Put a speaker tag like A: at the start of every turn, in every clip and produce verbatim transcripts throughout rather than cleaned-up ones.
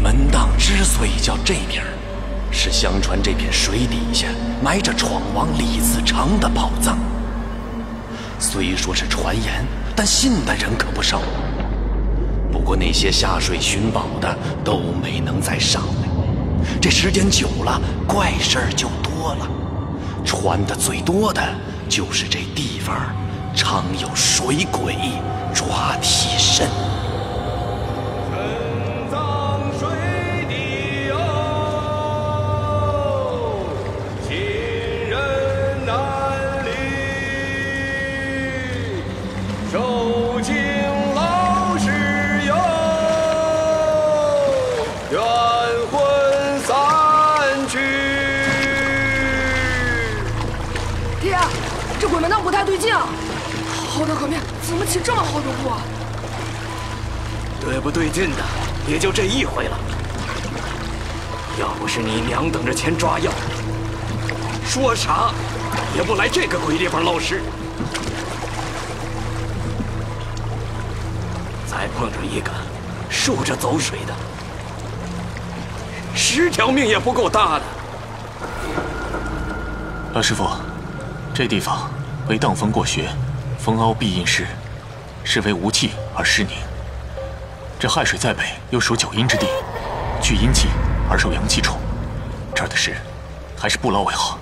A: 门当之所以叫这名儿，是相传这片水底下埋着闯王李自成的宝藏。虽说是传言，但信的人可不少。不过那些下水寻宝的都没能再上来，这时间久了，怪事儿就多了。传的最多的就是这地方常有水鬼抓替身。
B: 深藏水底哟，亲人难离，受尽劳师哟，冤魂散去。
C: 爹，这鬼门当不太对劲啊！好的河面怎么起这么好的雾啊？
D: 对不对劲的，也就这一回了。要不是你娘等着钱抓药，说啥也不来这个鬼地方捞尸。再碰着一个竖着走水的，十条命也不够搭的。
E: 老师傅，这地方为荡风过穴，风凹必应湿，是为无气而湿凝。这亥水在北，又属九阴之地，聚阴气而受阳气冲，这儿的事还是不捞为好。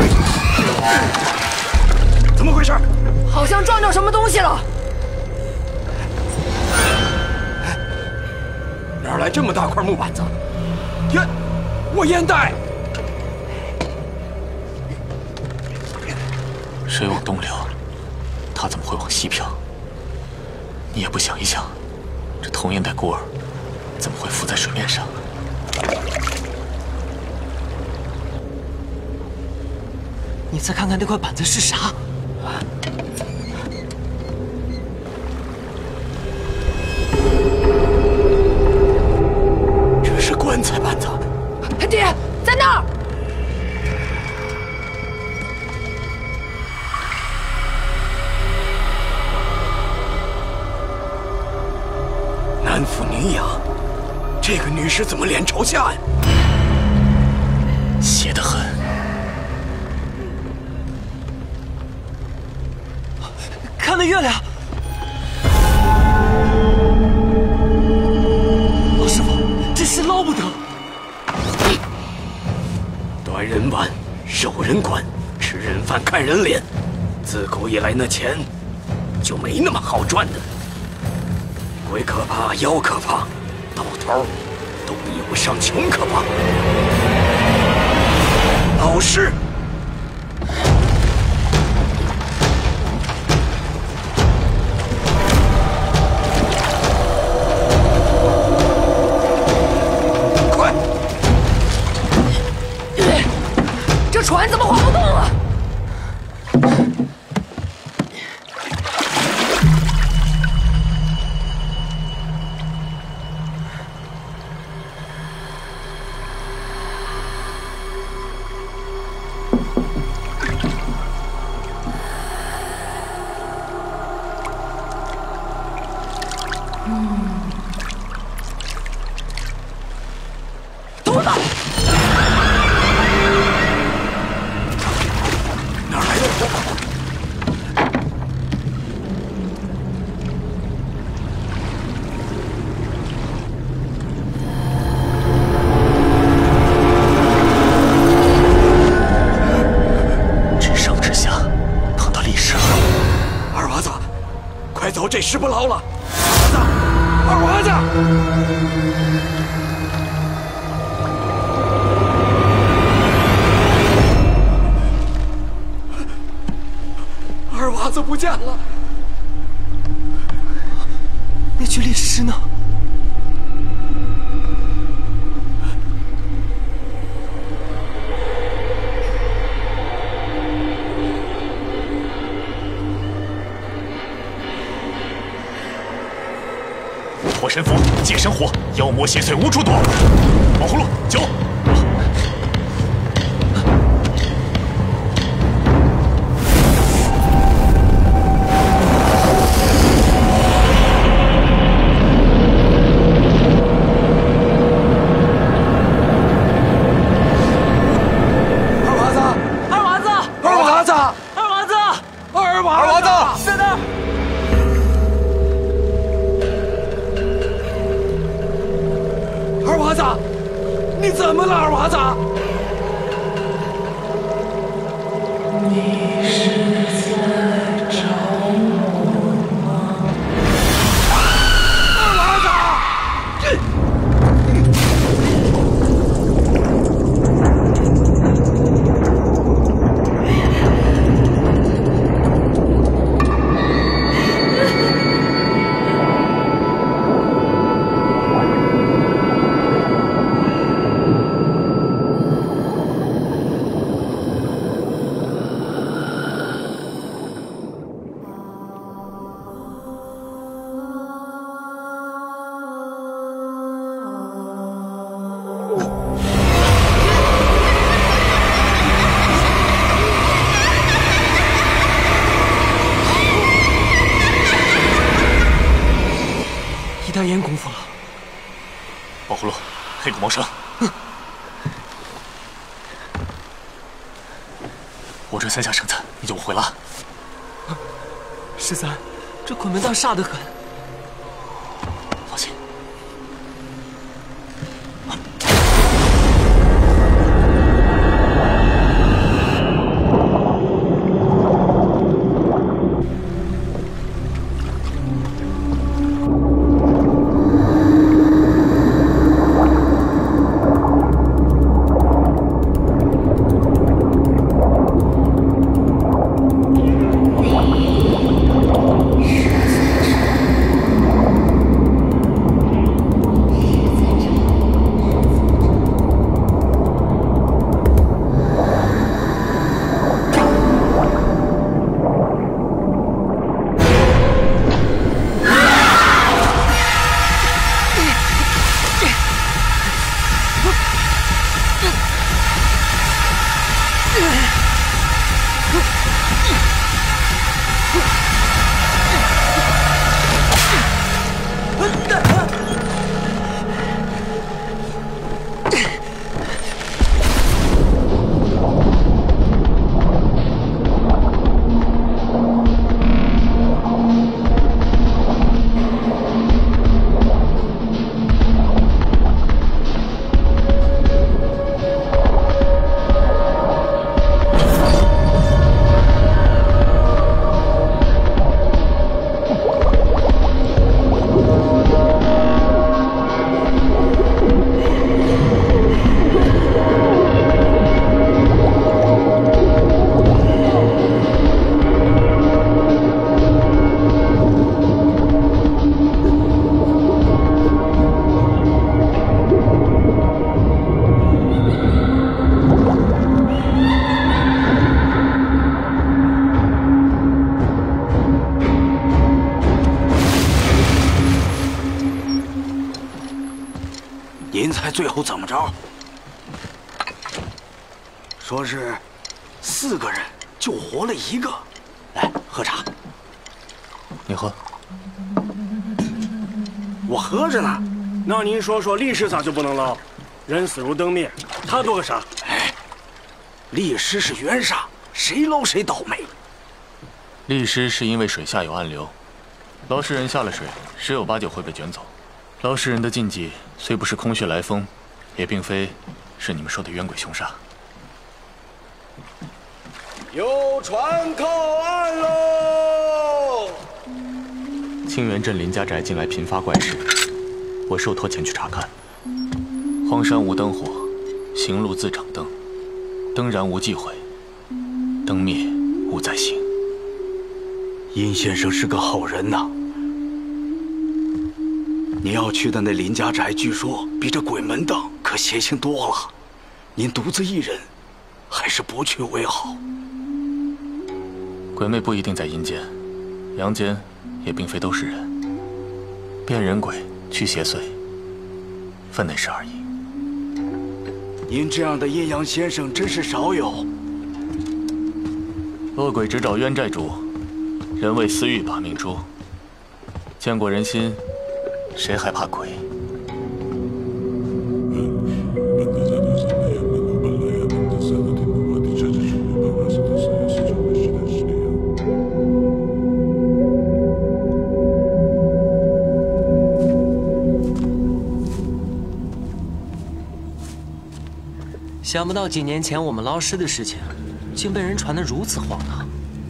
D: 怎么回事？
C: 好像撞着什么东西了。
D: 哪来这么大块木板子？烟，我烟袋。
E: 水往东流，它怎么会往西飘？你也不想一想，这铜烟袋孤儿怎么会浮在水面上？
F: 你再看看那块板子是啥？
D: 这是棺材板子。
C: 爹，在那儿！
D: 男妇女养，这个女尸怎么脸朝下呀？
E: 邪得很。
F: 看那月亮，老师傅，这事捞不得。
D: 端人碗，受人管，吃人饭，看人脸。自古以来，那钱就没那么好赚的。鬼可怕，妖可怕，到头都比不上穷可怕。老师，快！
C: 这船怎么划不动啊？
D: 这时不捞了，二娃子，二娃子，二娃子不见了。
F: 那具烈尸呢？
E: 火神符，借神火，妖魔邪祟无处躲。往葫芦酒。
F: 娃子？
G: 你是在找我吗？
F: 二娃子！一袋烟功夫了。
E: 宝葫芦，黑狗毛绳。我这三下绳子，你就回了。
F: 十三，这鬼门道煞得很。
E: 放心。
D: 您猜最后怎么着？说是四个人就活了一个。来，喝茶。
E: 你喝。
D: 我喝着呢。
H: 那您说说力士咋就不能捞？人死如灯灭，他多个啥？
D: 哎，力士是冤煞，谁捞谁倒霉。
E: 力师是因为水下有暗流，捞尸人下了水，十有八九会被卷走。捞尸人的禁忌虽不是空穴来风，也并非是你们说的冤鬼凶煞。
B: 有船靠岸喽！
E: 清源镇林家宅近来频发怪事，我受托前去查看。荒山无灯火，行路自掌灯，灯燃无忌讳，灯灭无再行。
D: 殷先生是个好人呐。你要去的那林家宅，据说比这鬼门档可邪性多了。您独自一人，还是不去为好。
E: 鬼魅不一定在阴间，阳间也并非都是人。变人鬼，驱邪祟，分内事而已。
D: 您这样的阴阳先生真是少有。
E: 恶鬼只找冤债主，人为私欲把命诛。见过人心，谁还怕鬼？
F: 想不到几年前我们捞尸的事情，竟被人传得如此荒唐。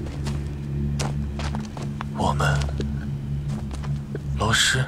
E: 我们捞尸？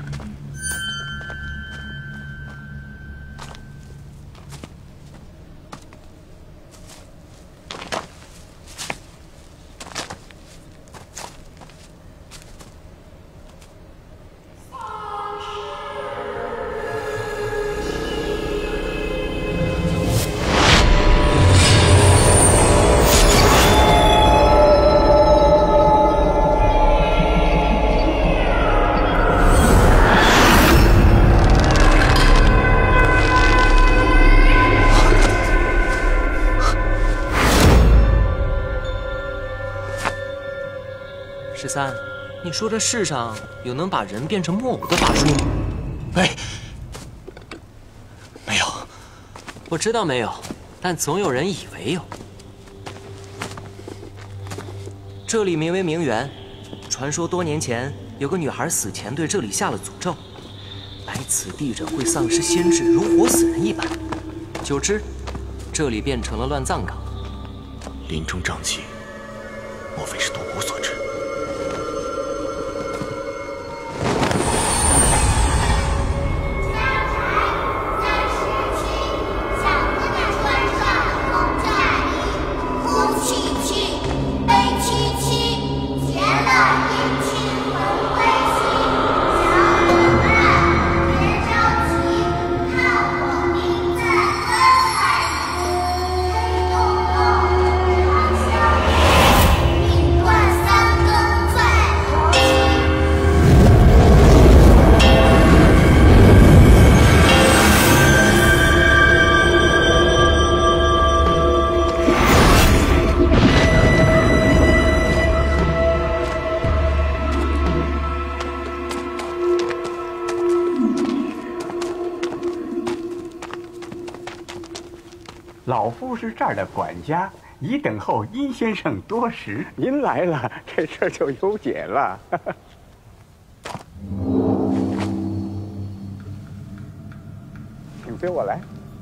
F: 十三，你说这世上有能把人变成木偶的法术吗？
E: 哎，没有。
F: 我知道没有，但总有人以为有。这里名为明园，传说多年前有个女孩死前对这里下了诅咒，来此地者会丧失心智，如活死人一般。久之，这里变成了乱葬岗。
E: 林中瘴气，莫非是独孤所致？
I: 老夫是这儿的管家，已等候殷先生多时。您来了，这事儿就有解了。请随我来。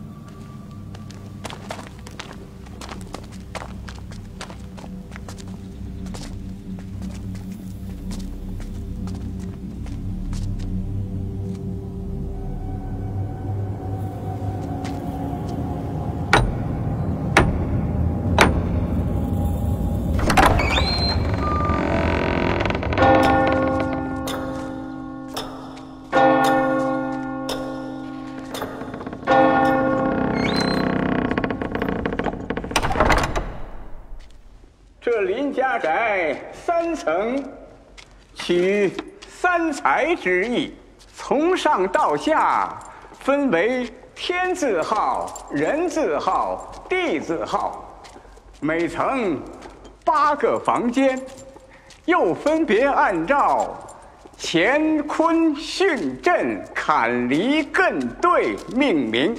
I: 这林家宅三层，取三才之意，从上到下分为天字号、人字号、地字号，每层八个房间，又分别按照乾坤巽震坎离艮兑命名。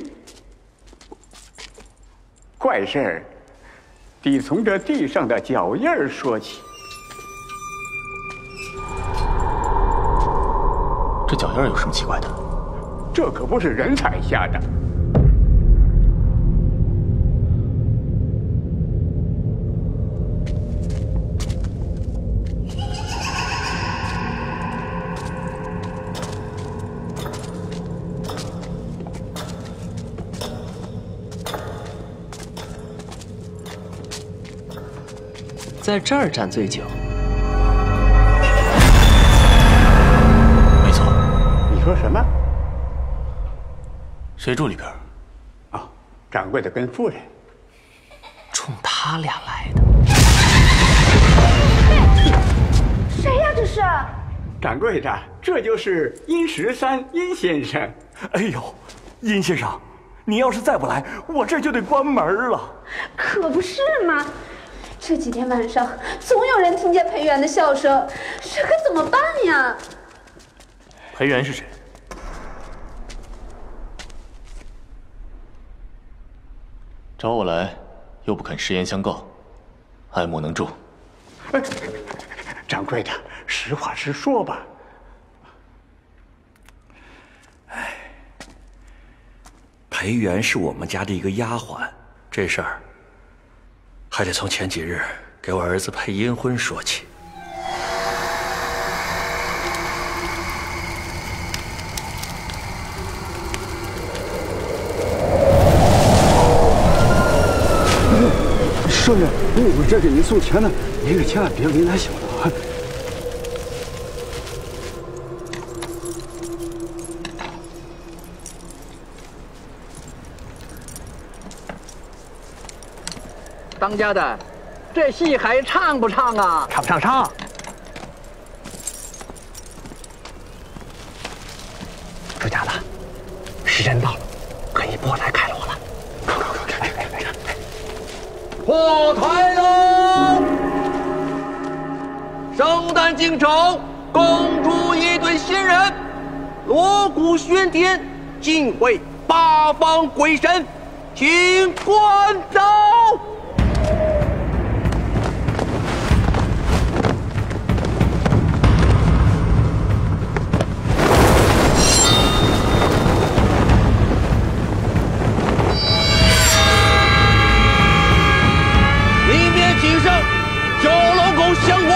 I: 怪事儿得从这地上的脚印儿说起。
E: 这脚印儿有什么奇怪的？
I: 这可不是人踩下的。
F: 在这儿站最久。
E: 没错。
I: 你说什么？
E: 谁住里边？
I: 啊，掌柜的跟夫人。
F: 冲他俩来的。
J: 谁呀？这是？
I: 掌柜的，这就是殷十三殷先生。
K: 哎呦，殷先生，你要是再不来，我这就得关门了。
J: 可不是嘛。这几天晚上总有人听见裴元的笑声，这可怎么办呀？
E: 裴元是谁？找我来，又不肯实言相告，爱莫能助。
I: 掌柜的，实话实说吧。
L: 哎，裴元是我们家的一个丫鬟，
A: 这事儿还得从前几日给我儿子配阴婚说起。
L: 少爷，我这给您送钱呢，您可千万别为难小的啊。
M: 当家的，这戏还唱不唱啊？
N: 唱唱唱！朱家的，时间到了，可以破台开锣了。快快快，开开开开！
O: 破台喽！圣诞京城共出一对新人，锣鼓喧天，尽会八方鬼神，请观走。九龙口相火，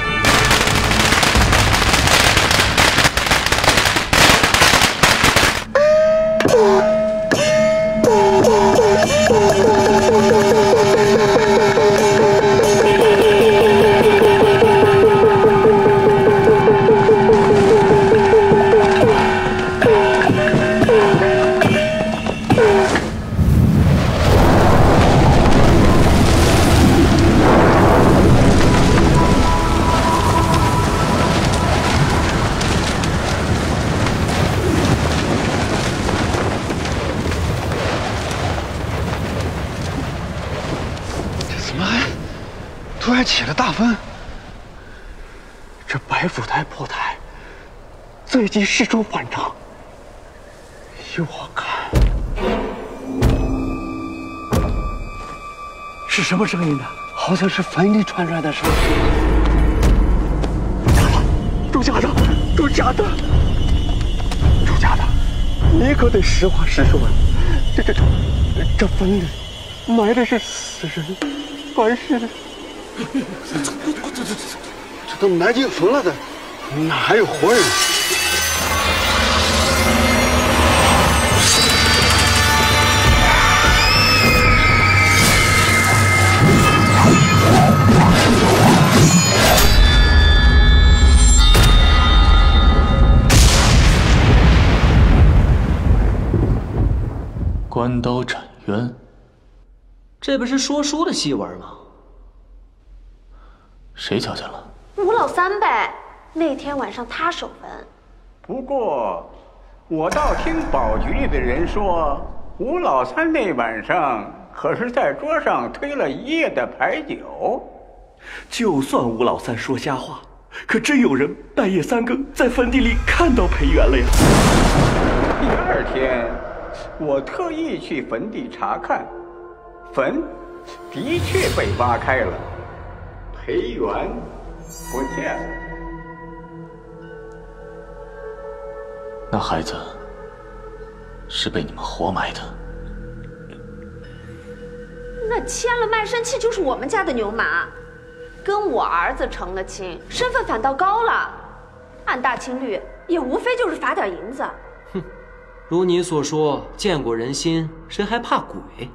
L: 突然起了大风，这白虎台破台，最近事出反常。依我看，是什么声音呢？好像是坟里传出来的声音。朱家的，朱家的，朱家的，你可得实话实说呀！这这这这坟里埋的是死人，还是？这这这这都埋进坟了的，哪还有活人？
E: 关刀斩冤，
F: 这不是说书的戏文吗？
E: 谁瞧见了？
J: 吴老三呗，那天晚上他守坟。
I: 不过，我倒听保局里的人说，吴老三那晚上可是在桌上推了一夜的牌九。
K: 就算吴老三说瞎话，可真有人半夜三更在坟地里看到裴元了呀。
I: 第二天，我特意去坟地查看，坟的确被挖开了。裴元不见了，
E: 那孩子是被你们活埋的。
J: 那签了卖身契就是我们家的牛马，跟我儿子成了亲，身份反倒高了。按大清律，也无非就是罚点银子。
F: 哼，如你所说，见过人心，谁还怕鬼？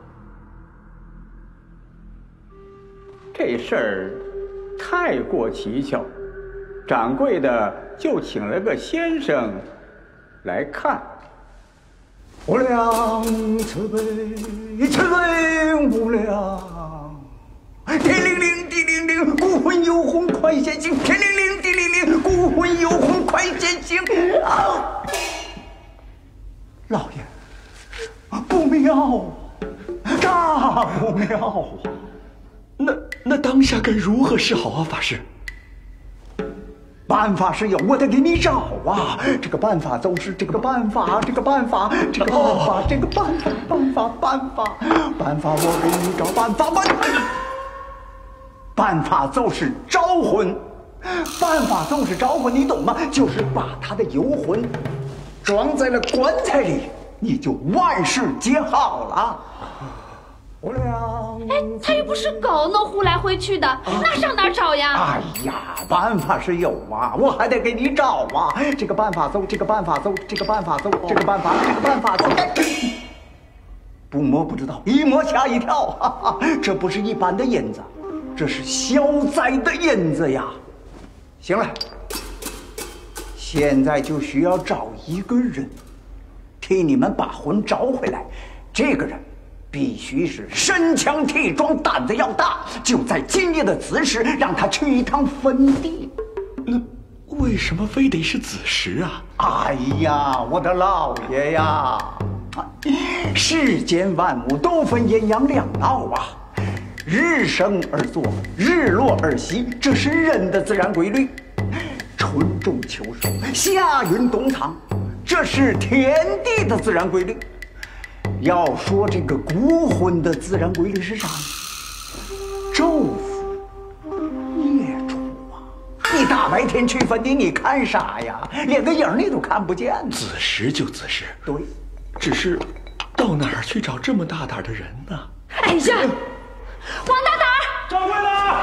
I: 这事儿太过蹊跷，掌柜的就请了个先生来看。
L: 无量慈悲，慈悲无量。天灵灵，地灵灵，孤魂游魂快显形。天灵灵，地灵灵，孤魂游魂快显形。啊！老爷，不妙，大不妙啊！
K: 那那当下该如何是好啊，法师？
L: 办法是有，我得给你找啊！这个办法就是这个办法，这个办法，这个办法，这个办法，办法，办法，办法，我给你找办法，办法，办法就是招魂，办法就是招魂，你懂吗？就是把他的游魂装在了棺材里，你就万事皆好了。 无量。
J: 哎，他又不是狗，能呼来挥去的，那上哪儿找呀？
L: 哎呀，办法是有啊，我还得给你找啊。这个办法走，这个办法走，这个办法走，这个办法，这个办法走。不摸不知道，一摸吓一跳，哈哈，这不是一般的银子，这是消灾的银子呀。行了，现在就需要找一个人，替你们把魂找回来。这个人必须是身强体壮，胆子要大。就在今夜的子时，让他去一趟坟地。
K: 那为什么非得是子时啊？
L: 哎呀，我的老爷呀！世间万物都分阴阳两道啊，日生而作，日落而息，这是人的自然规律。春种秋收，夏耘冬藏，这是天地的自然规律。要说这个孤魂的自然规律是啥呢？昼伏夜出啊！你大白天去坟地，你看啥呀？连个影你都看不见。
K: 子时就子时，
L: 对。
K: 只是，到哪儿去找这么大胆的人呢？
J: 哎呀，王大胆！
H: 掌柜的！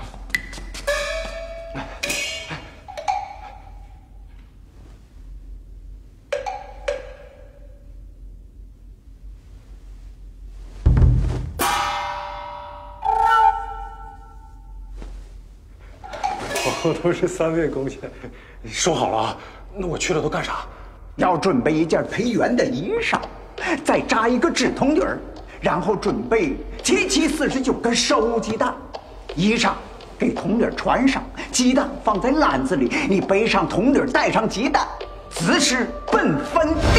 B: 我都是三位公卿，说好了，那我去了都干啥？
L: 要准备一件配元的衣裳，再扎一个纸筒底儿，然后准备七七四十九个收鸡蛋。衣裳给铜底儿穿上，鸡蛋放在篮子里，你背上铜底儿，带上鸡蛋，子时奔坟地。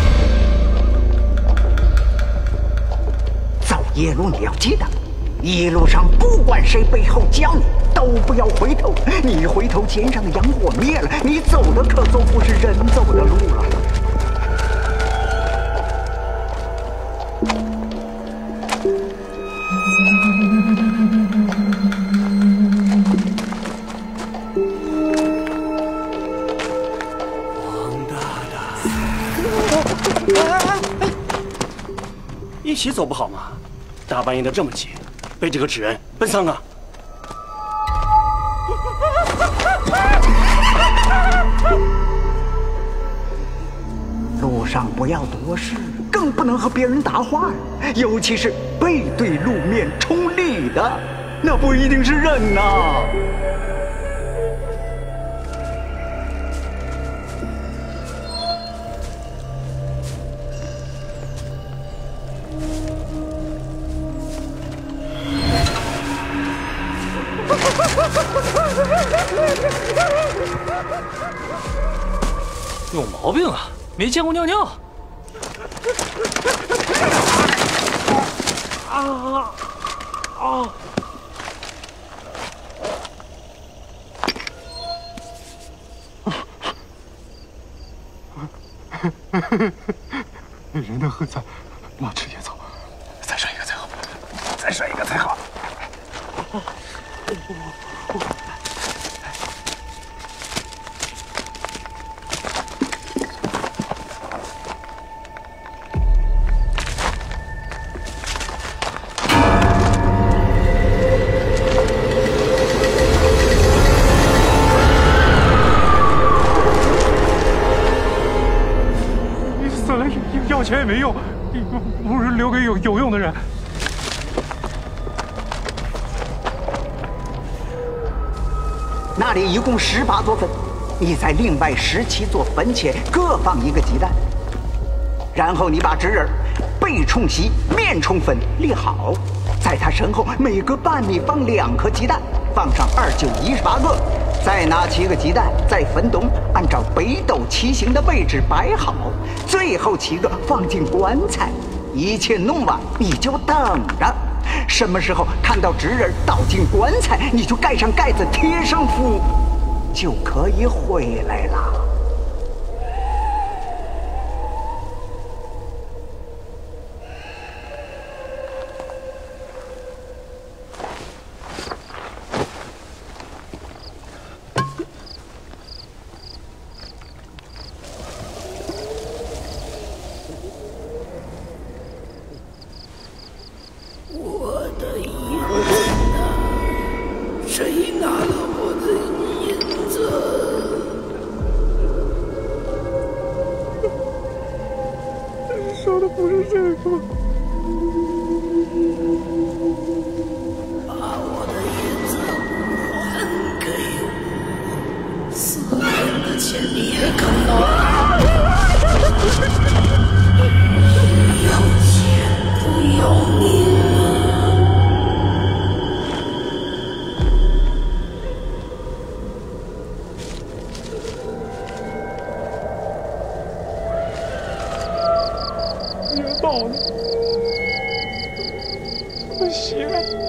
L: 走夜路你要记得，一路上不管谁背后叫你，都不要回头。你一回头，肩上的阳火灭了，你走的可就不是人走的路了。
H: 王大大，一起走不好吗？大半夜的这么急，背这个纸人奔丧啊！
L: 路上不要多事，更不能和别人搭话，尤其是背对路面冲里的，那不一定是人呐。
E: 有毛病啊！没见过尿尿。
H: 啊啊！
B: 人的喝彩，马吃野草，再涮一个才好，再涮一个才好。要钱也没用，不如留给有有用的人。
L: 那里一共十八座坟，你在另外十七座坟前各放一个鸡蛋，然后你把纸人背冲西，面冲坟立好，在他身后每隔半米放两颗鸡蛋，放上二九一十八个。再拿七个鸡蛋在坟东按照北斗七星的位置摆好，最后七个放进棺材。一切弄完，你就等着，什么时候看到纸人倒进棺材，你就盖上盖子，贴上符，就可以回来了。 不是先生。
G: 把我的银子还给我，四年的钱你也肯拿？要钱不要命啊！
L: 别闹了，不行。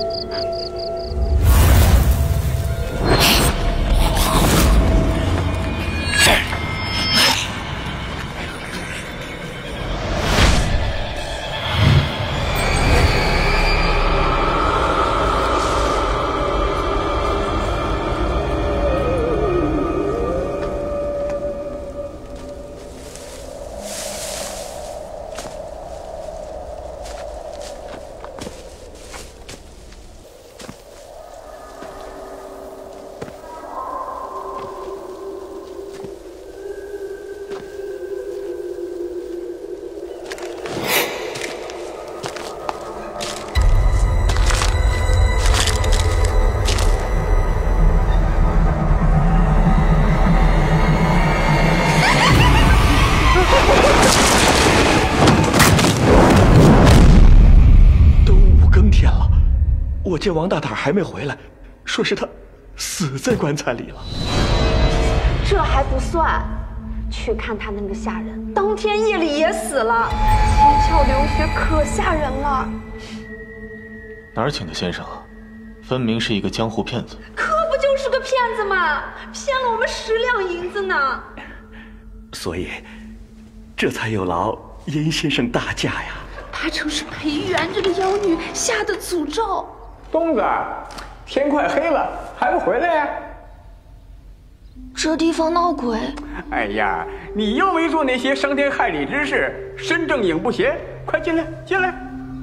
K: 我见王大胆还没回来，说是他死在棺材里了。
J: 这还不算，去看他那个下人，当天夜里也死了，七窍流血，可吓人了。
E: 哪儿请的先生啊？分明是一个江湖骗子。
J: 可不就是个骗子吗？骗了我们十两银子呢。
K: 所以，这才有劳殷先生大驾呀。
J: 八成是裴玉安这个妖女下的诅咒。
I: 东子，天快黑了，还不回来呀？
C: 这地方闹鬼。
I: 哎呀，你又没做那些伤天害理之事，身正影不邪，快进来，进来。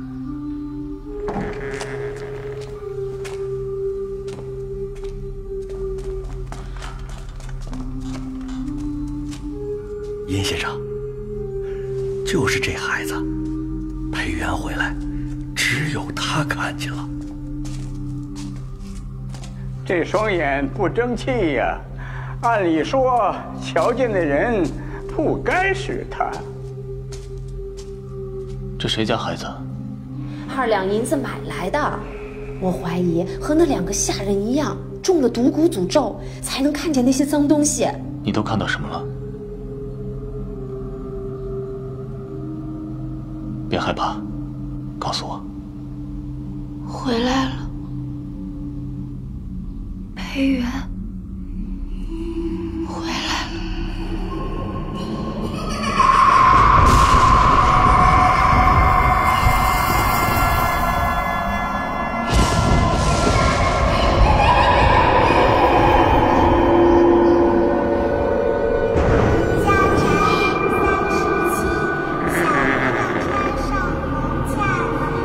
K: 殷先生，就是这孩子，裴玉安回来，只有他看见了。
I: 这双眼不争气呀，按理说瞧见的人不该是他。
E: 这谁家孩子？
J: 二两银子买来的，我怀疑和那两个下人一样，中了毒蛊诅咒，才能看见那些脏东西。
E: 你都看到什么了？别害怕，告诉我。
C: 回来了。裴元回来了。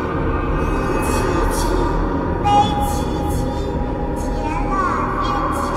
P: 悲戚戚，甜了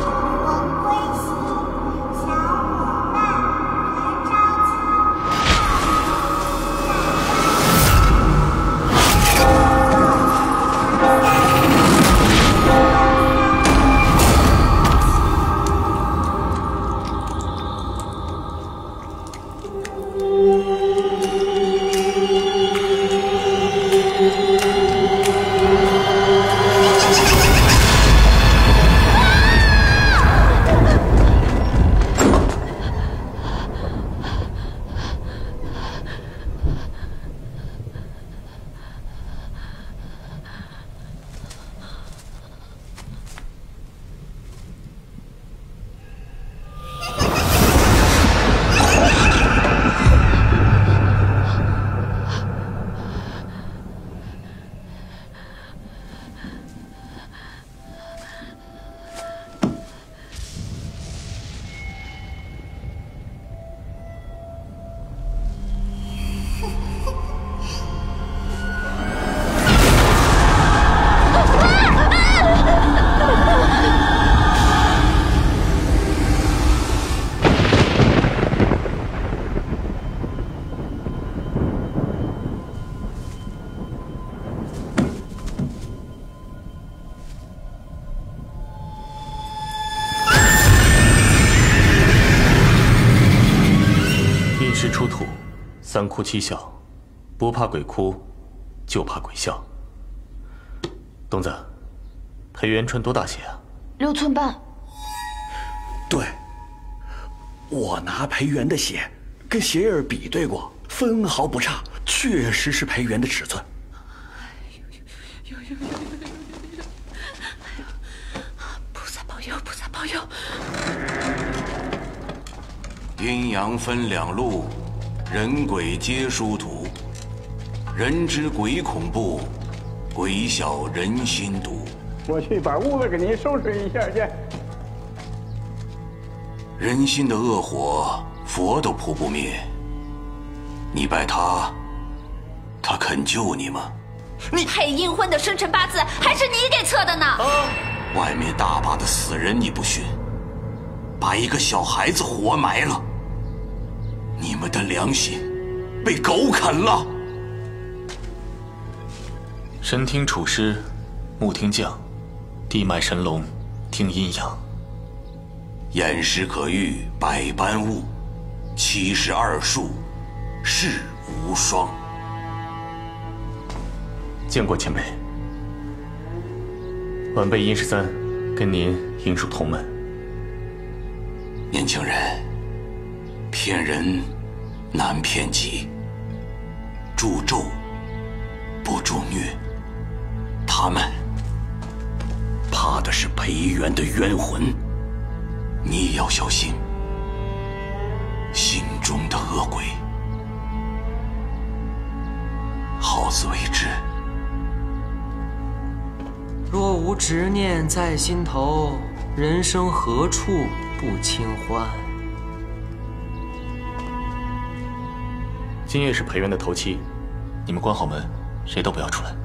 E: 阴尸出土，三哭七笑，不怕鬼哭，就怕鬼笑。东子，裴元穿多大鞋啊？
P: 六寸半。
K: 对，我拿裴元的鞋跟鞋印比对过，分毫不差，确实是裴元的尺寸。
P: 呦呦呦呦呦呦呦！菩萨保佑，菩萨保佑！
Q: 阴阳分两路，人鬼皆殊途。人知鬼恐怖，鬼晓人心毒。
I: 我去把屋子给您收拾一下去。
Q: 人心的恶火，佛都扑不灭。你拜他，他肯救你吗？
J: 你配阴婚的生辰八字还是你给测的呢？
Q: 外面大把的死人你不训，把一个小孩子活埋了，你们的良心被狗啃了。
E: 神听楚师，目听将，地脉神龙听阴阳。
Q: 眼识可遇百般物，七十二术世无双。
E: 见过前辈，晚辈殷十三，跟您应属同门。
Q: 年轻人，骗人难骗己，助纣不助虐。他们怕的是裴元的冤魂，你也要小心心中的恶鬼。好自为之。
F: 若无执念在心头，人生何处不清欢？
E: 今夜是裴元的头七，你们关好门，谁都不要出来。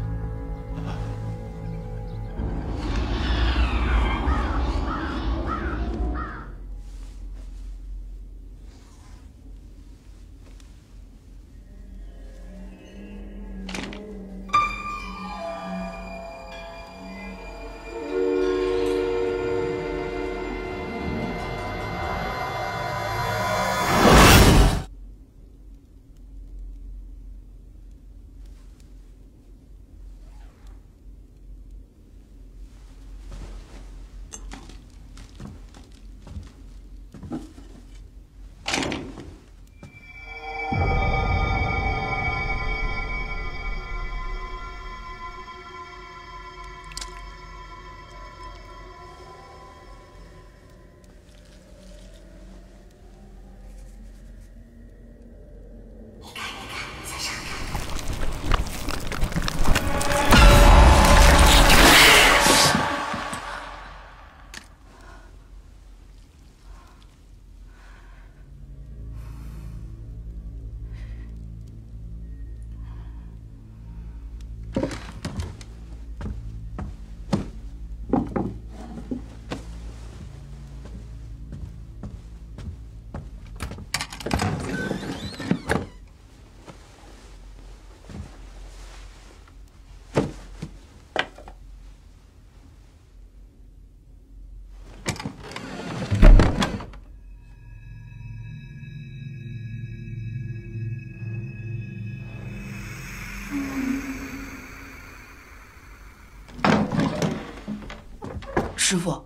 C: 师傅，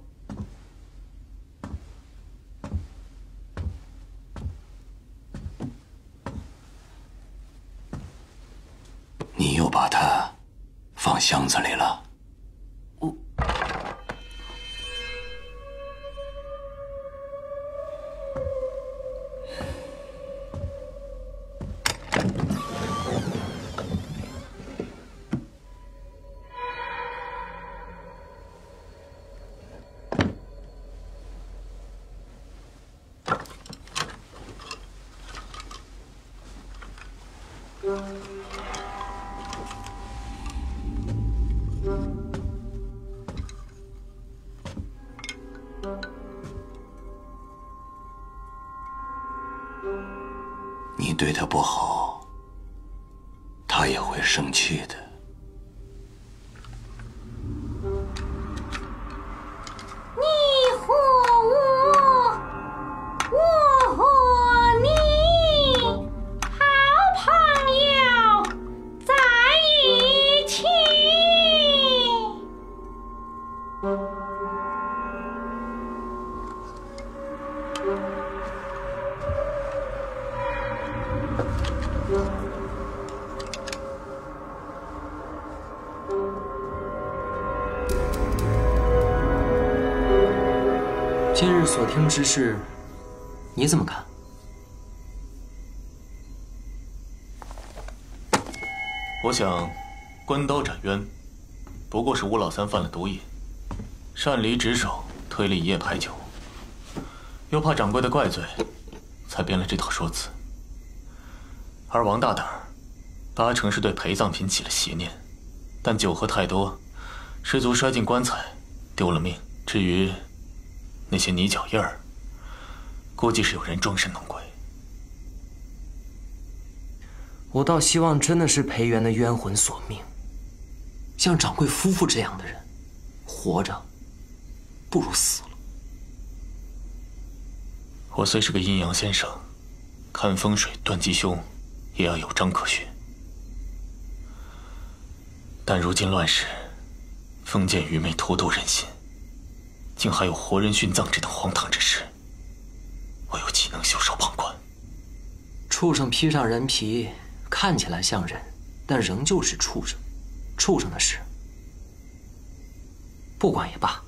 Q: 你又把它放箱子里了。
C: 我
Q: 你对他不好，他也会生气的。
R: 你和我，我和你，
F: 今日所听之事，你怎么看？
E: 我想，关刀斩冤，不过是吴老三犯了毒瘾，擅离职守，推了一夜牌九，又怕掌柜的怪罪，才编了这套说辞。而王大胆，八成是对陪葬品起了邪念，但酒喝太多，失足摔进棺材，丢了命。至于那些泥脚印儿，估计是有人装神弄鬼。
F: 我倒希望真的是裴元的冤魂索命。像掌柜夫妇这样的人，活着不如死了。
E: 我虽是个阴阳先生，看风水断吉凶，也要有章可循。但如今乱世，封建愚昧，荼毒人心，竟还有活人殉葬这等荒唐之事，我又岂能袖手旁观？
F: 畜生披上人皮，看起来像人，但仍旧是畜生。畜生的事，不管也罢。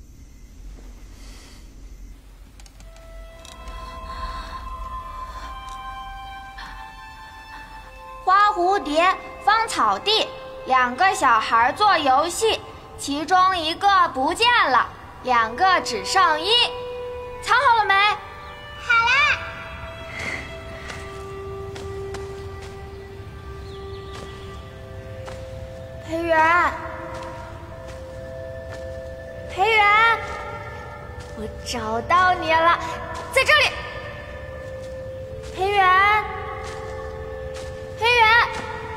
R: 花蝴蝶，芳草地，两个小孩做游戏，其中一个不见了，两个只剩一，藏好了没？好了。裴元，裴元，我找到你了，在这里。裴元，裴元，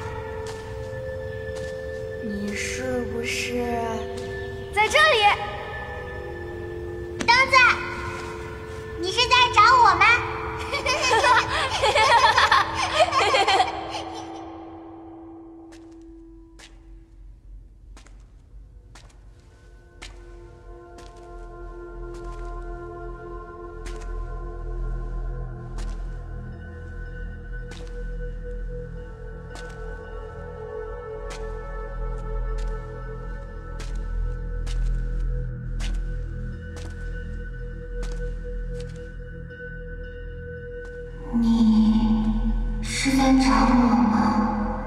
R: 你是不是在这里？
S: 灯子，你是在找我吗？你是在找我吗？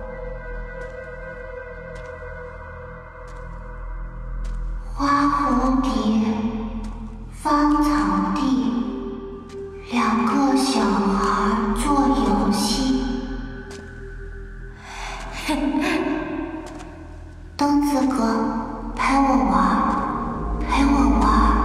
S: 花蝴蝶，芳草地，两个小孩做游戏。灯子哥，陪我玩，陪我玩。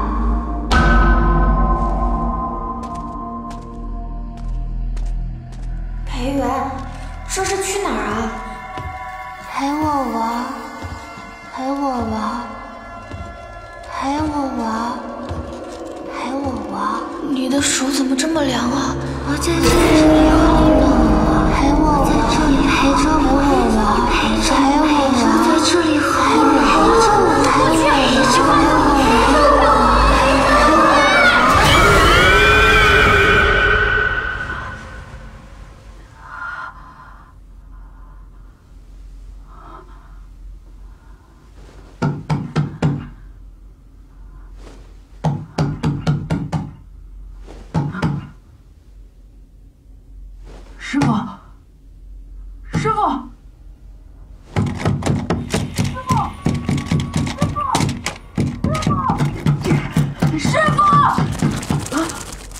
R: 裴元，这是去哪儿啊？
S: 陪我玩，陪我玩，陪我玩，陪我玩。
R: 你的手怎么这么凉啊？
S: 我在这里好冷啊！陪我玩，在这里陪着我玩，陪着我玩，在这里和我玩，陪着我，陪着我，陪着我。
P: 师傅，师傅，师傅，师傅，啊！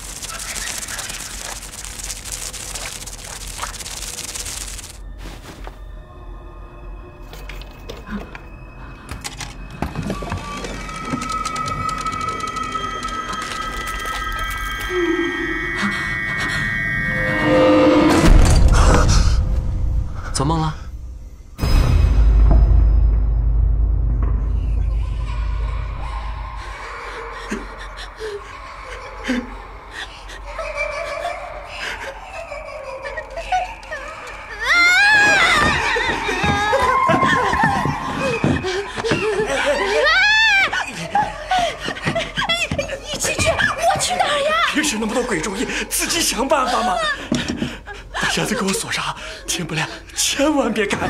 F: 做梦了？
K: 别使那么多鬼主意，自己想办法嘛！大鞋子给我锁上，进不了，千万别开。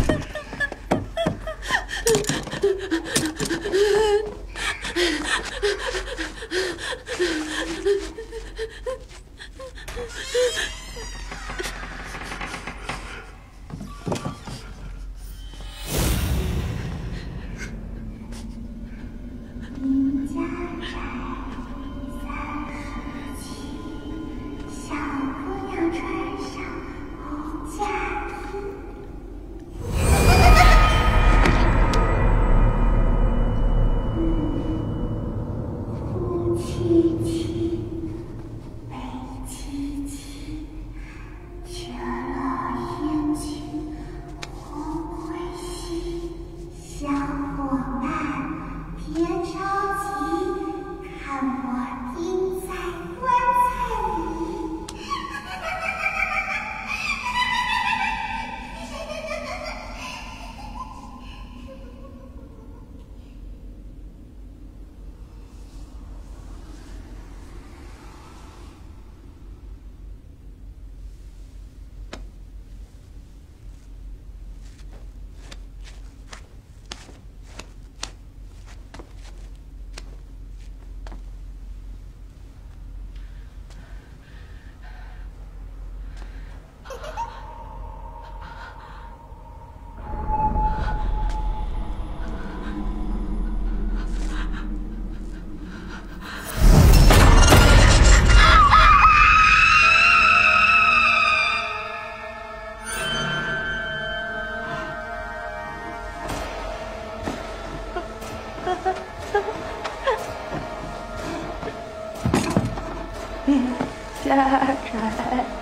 S: 家宅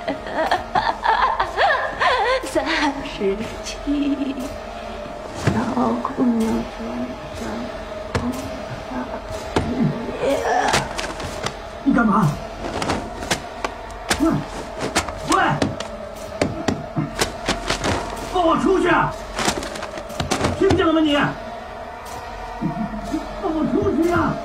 S: 三十七，小姑娘穿上红纱鞋。
L: 你干嘛？喂喂，放我出去！听见了吗你？放我出去呀！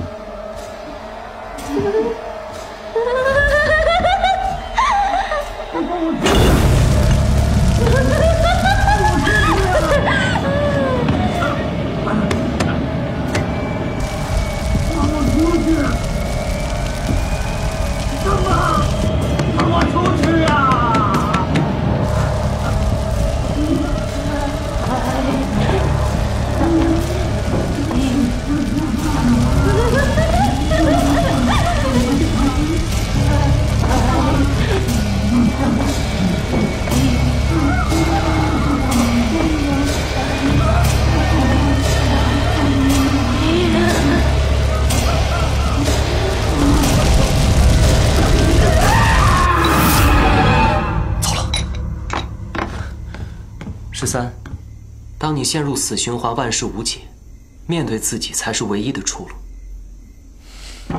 F: 十三，当你陷入死循环，万事无解，面对自己才是唯一的出路。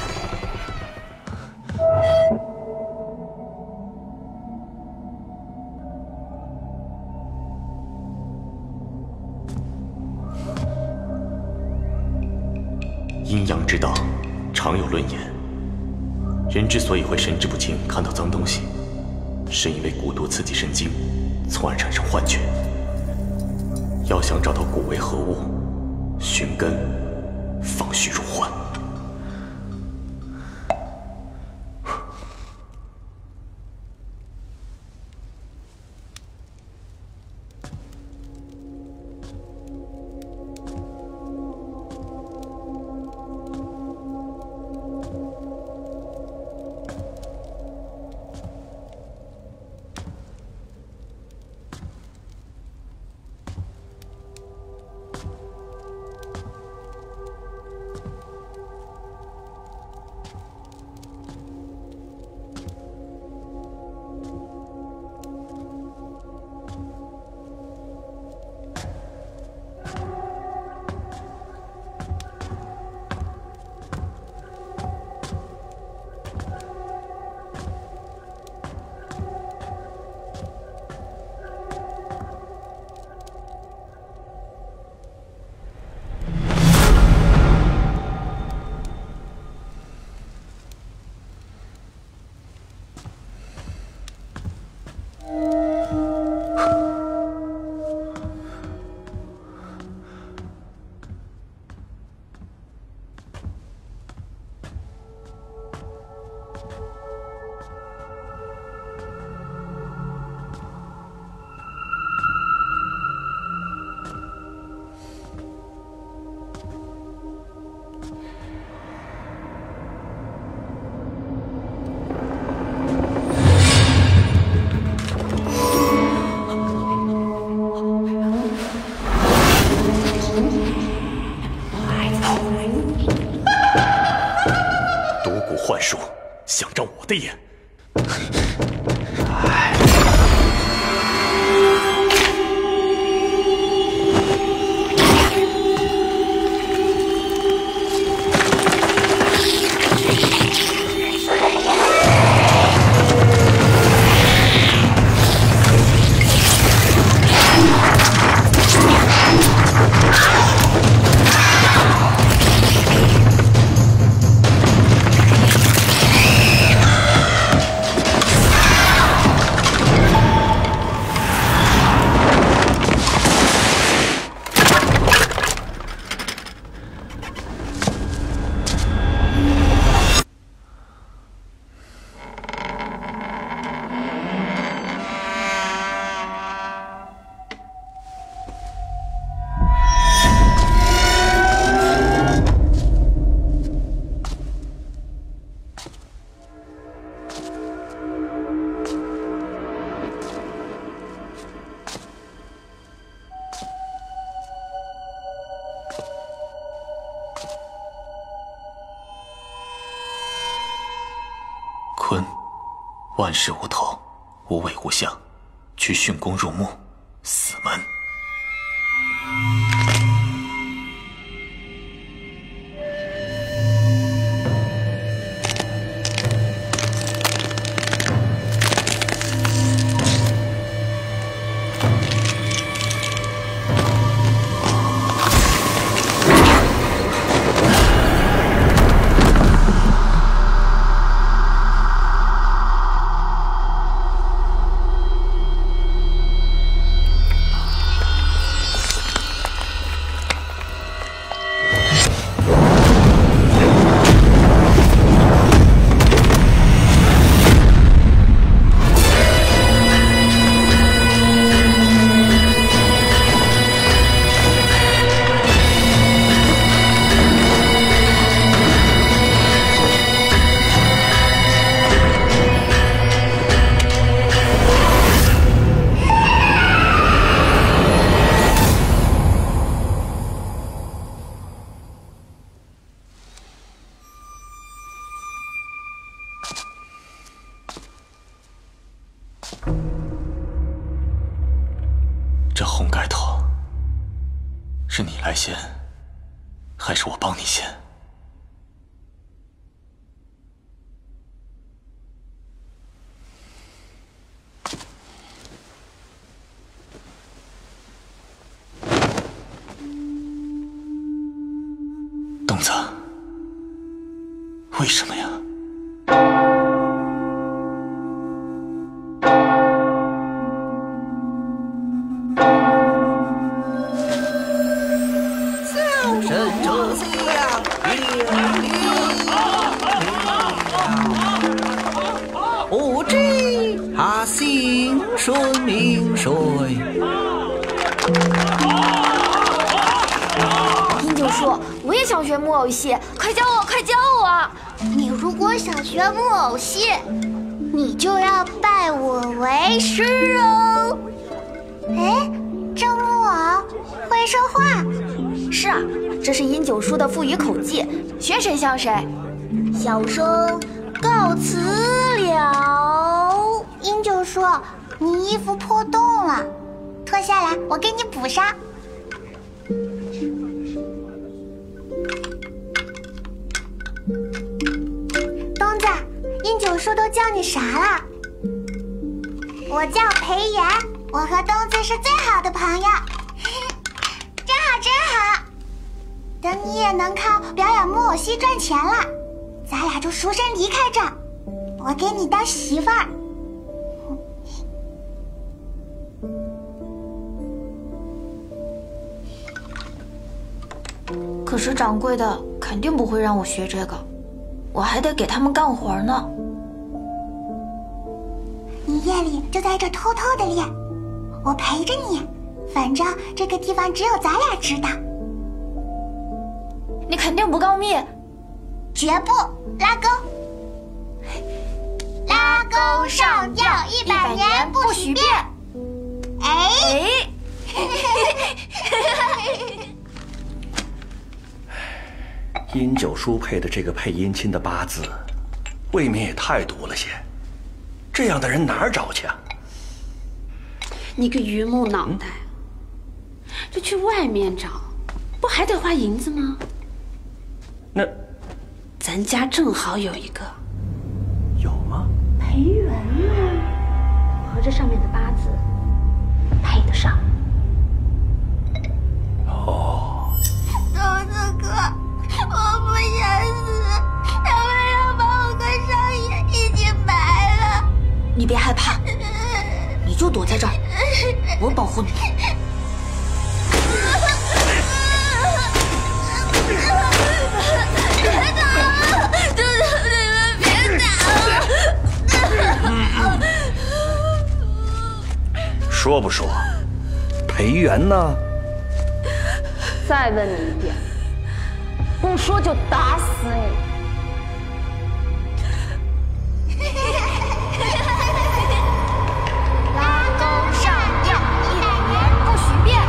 E: 阴阳之道，常有论言。人之所以会神志不清，看到脏东西，是因为蛊毒刺激神经，从而产生幻觉。要想找到蛊为何物，寻根，方须入幻。 幻术，想长我的眼？ 坤，万事无头，无尾无相，去巽宫入墓，死门。这红盖头，是你来掀，还是我帮你掀？东子，为什么呀？
G: 不知他姓顺名谁？
R: 殷九叔，我也想学木偶戏，快教我，快教我！
S: 你如果想学木偶戏，你就要拜我为师哦。哎，这木偶会说话？
R: 是啊，这是殷九叔的腹语口技，学谁像谁。
S: 小生告辞了。殷九叔，你衣服破洞了，脱下来，我给你补上。东子，殷九叔都叫你啥了？我叫裴元，我和东子是最好的朋友。真好真好，等你也能靠表演木偶戏赚钱了，咱俩就赎身离开这儿，我给你当媳妇儿。
R: 可是掌柜的肯定不会让我学这个，我还得给他们干活呢。
S: 你夜里就在这偷偷的练，我陪着你，反正这个地方只有咱俩知道。
R: 你肯定不告密？
S: 绝不！拉钩，拉钩上吊，一百年不许变。哎，
K: 殷九叔配的这个配姻亲的八字，未免也太毒了些。这样的人哪儿找去啊？
J: 你个榆木脑袋，这去外面找，不还得花银子吗？
K: 那，
J: 咱家正好有一个，
K: 有吗？
J: 裴元啊，和这上面的八字配得上。
K: 哦，
S: 豆子哥，我不想死，他们要把我跟少爷一起埋了。
R: 你别害怕，你就躲在这儿，我保护你。
K: 说不说？裴元呢？
J: 再问你一遍，不说就打死你！
R: 拉钩上吊，一百年不许变。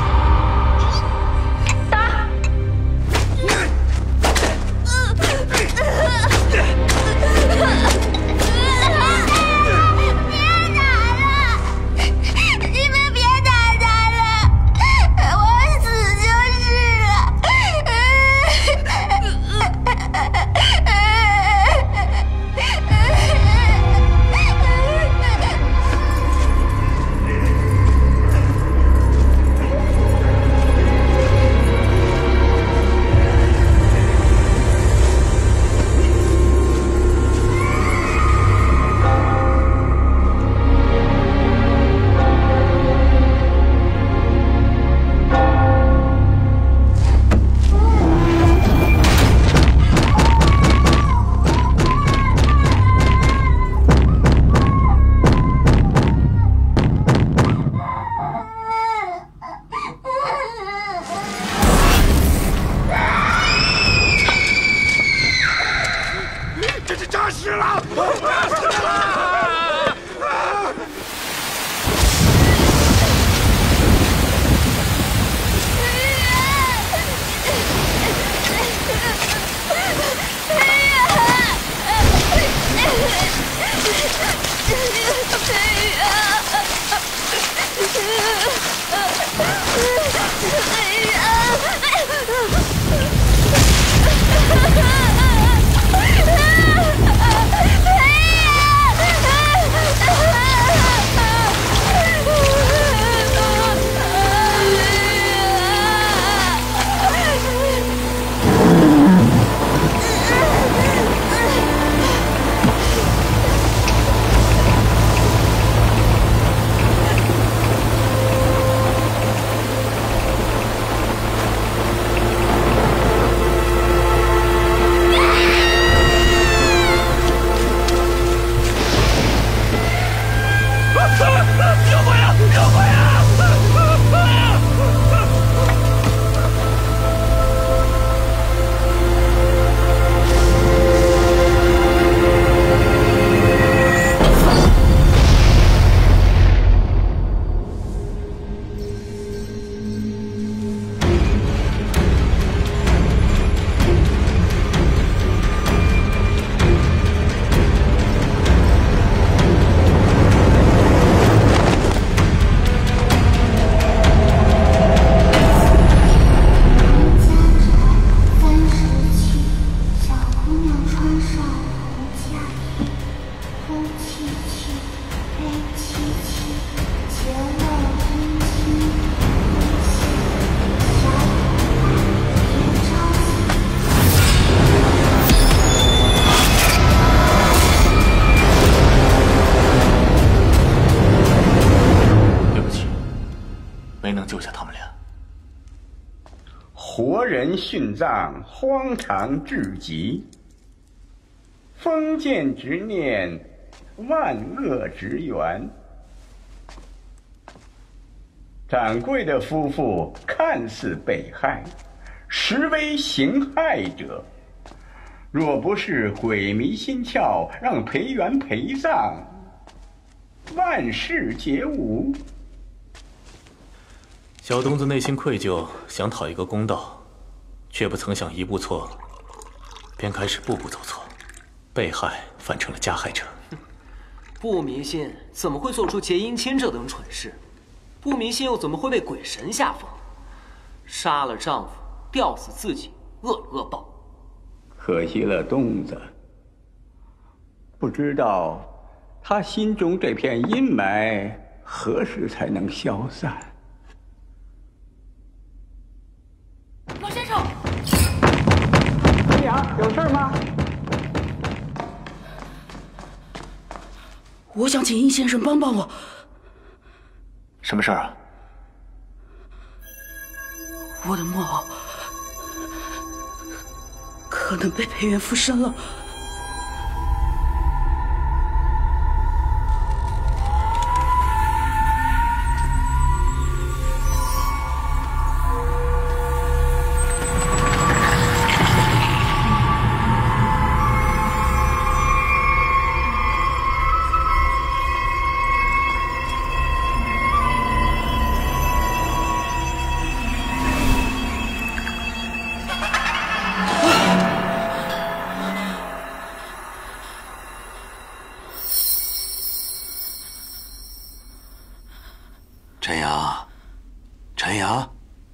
R: 打！
I: 活人殉葬，荒唐至极。封建执念，万恶之源。掌柜的夫妇看似被害，实为行害者。若不是鬼迷心窍，让裴元陪葬，万事皆无。
E: 小东子内心愧疚，想讨一个公道，却不曾想一步错，便开始步步走错，被害反成了加害者。
F: 不迷信怎么会做出结姻亲这等蠢事？不迷信又怎么会被鬼神下封？杀了丈夫，吊死自己，恶了恶报。
I: 可惜了东子，不知道他心中这片阴霾何时才能消散。
C: 老先生，
I: 陈阳，有事吗？
C: 我想请殷先生帮帮我。
E: 什么事儿啊？
C: 我的木偶可能被裴元附身了。
Q: 陈阳，陈阳，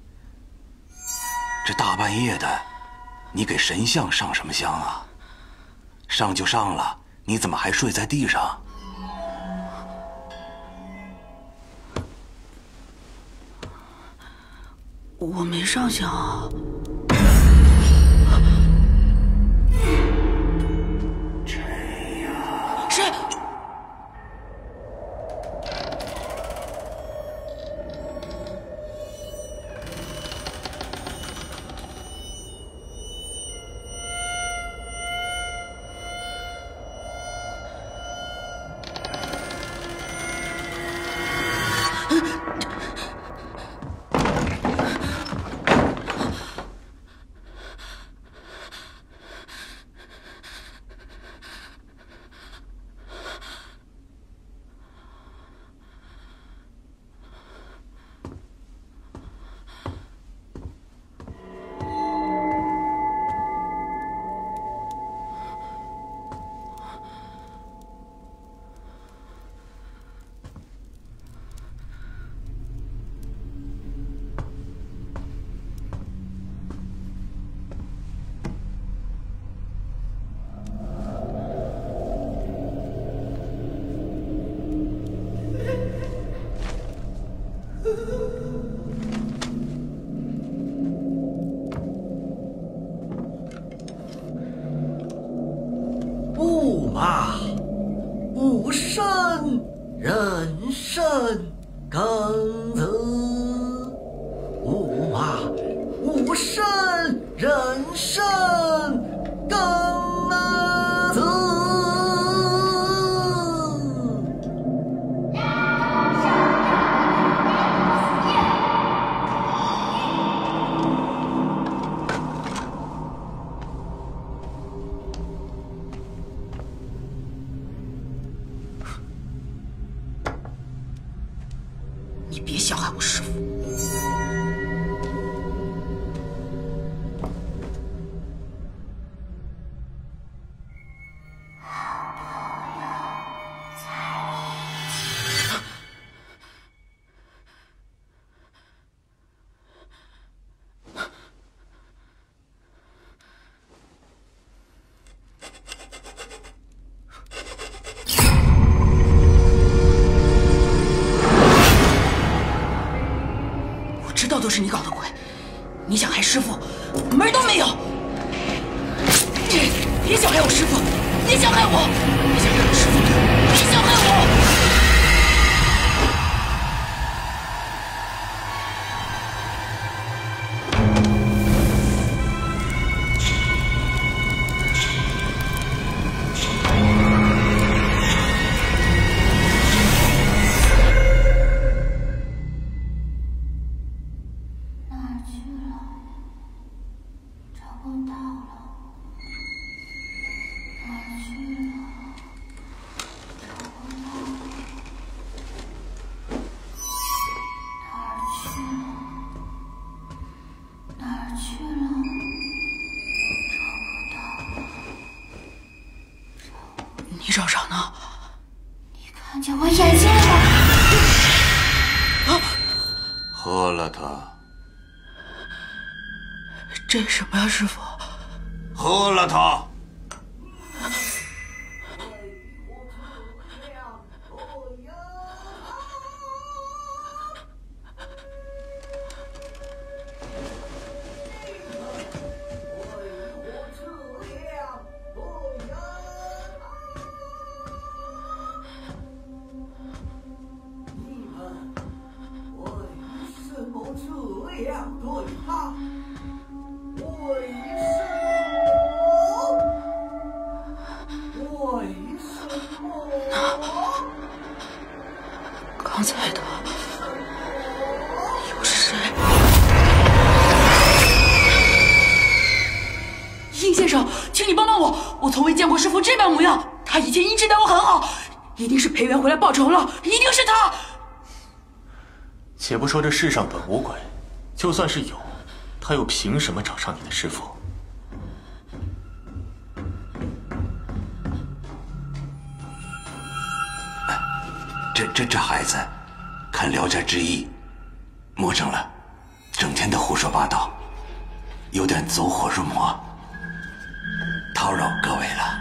Q: 这大半夜的，你给神像上什么香啊？上就上了，你怎么还睡在地上？
C: 我没上香啊。谁？
G: 吾马吾身人身庚子，吾马吾身人身庚子。
C: 你别想害我师父。知道都是你搞的鬼，你想害师父，门都没有！别想害我师父，别想害我，别想害我师父，别想害我！
Q: 了他。
P: 这是什么呀，师傅？
Q: 喝了他。
P: 刚才的又是谁？殷先生，请你帮帮我！我从未见过师傅这般模样，他以前一直待我很好，一定是裴元回来报仇了，一定是他。
E: 且不说这世上本无鬼，就算是有，他又凭什么找上你的师傅？
Q: 这这这孩子，看《聊斋志异》，魔怔了，整天的胡说八道，有点走火入魔，叨扰各位了。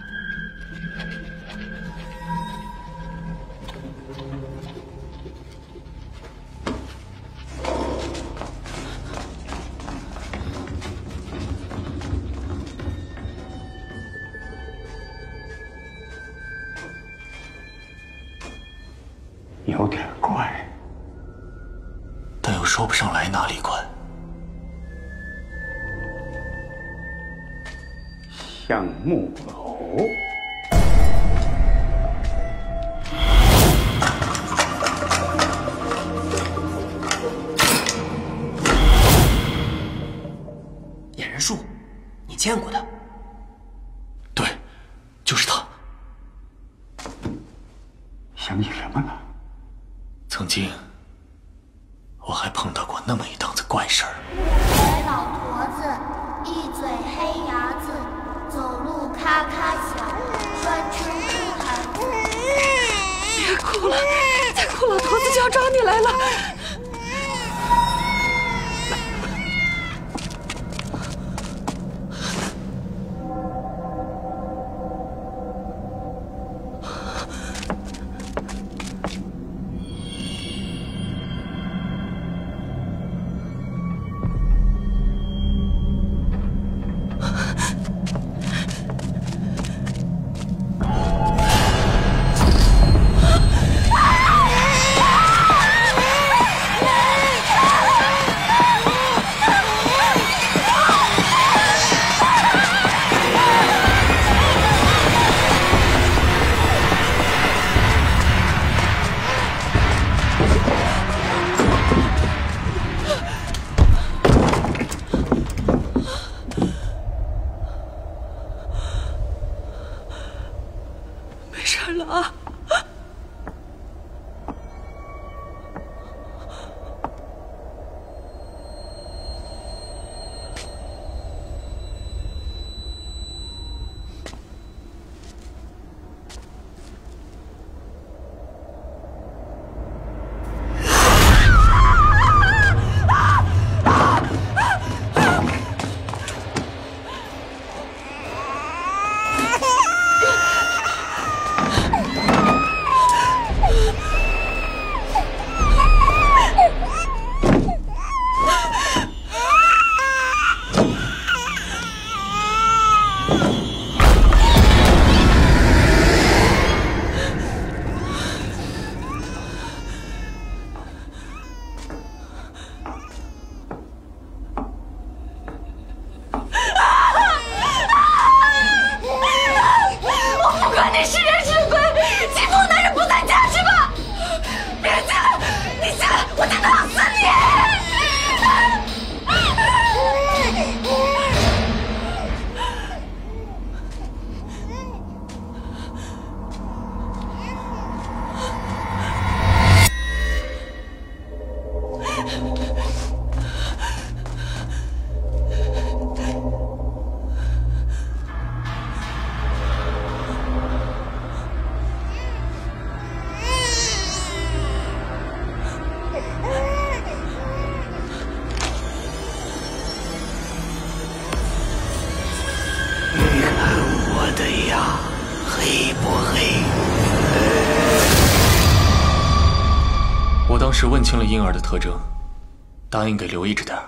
L: 有点怪，
E: 但又说不上来哪里怪。
L: 像木偶。
F: 野人树，你见过他？
E: 对，就是他。
L: 想起什么了？
E: 曾经，我还碰到过那么一档子怪事儿。
S: 白老驼子，一嘴黑牙子，走路咔咔响，专吃苦孩子。
C: 别哭了，再哭老头子就要找你来了。
E: 当时问清了婴儿的特征，答应给留意着点儿。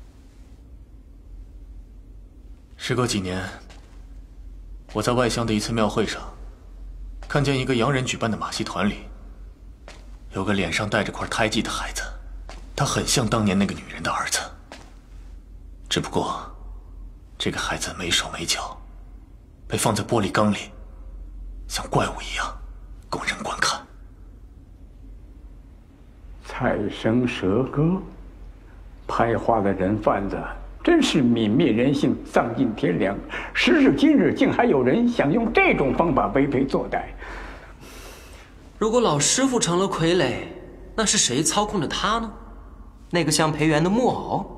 E: 时隔几年，我在外乡的一次庙会上，看见一个洋人举办的马戏团里，有个脸上带着块胎记的孩子，他很像当年那个女人的儿子。只不过，这个孩子没手没脚，被放在玻璃缸里，像怪物一样供人观看。
I: 财生蛇歌，拍花的人贩子真是泯灭人性、丧尽天良。时至今日，竟还有人想用这种方法为非作歹。
F: 如果老师傅成了傀儡，那是谁操控着他呢？那个像裴元的木偶？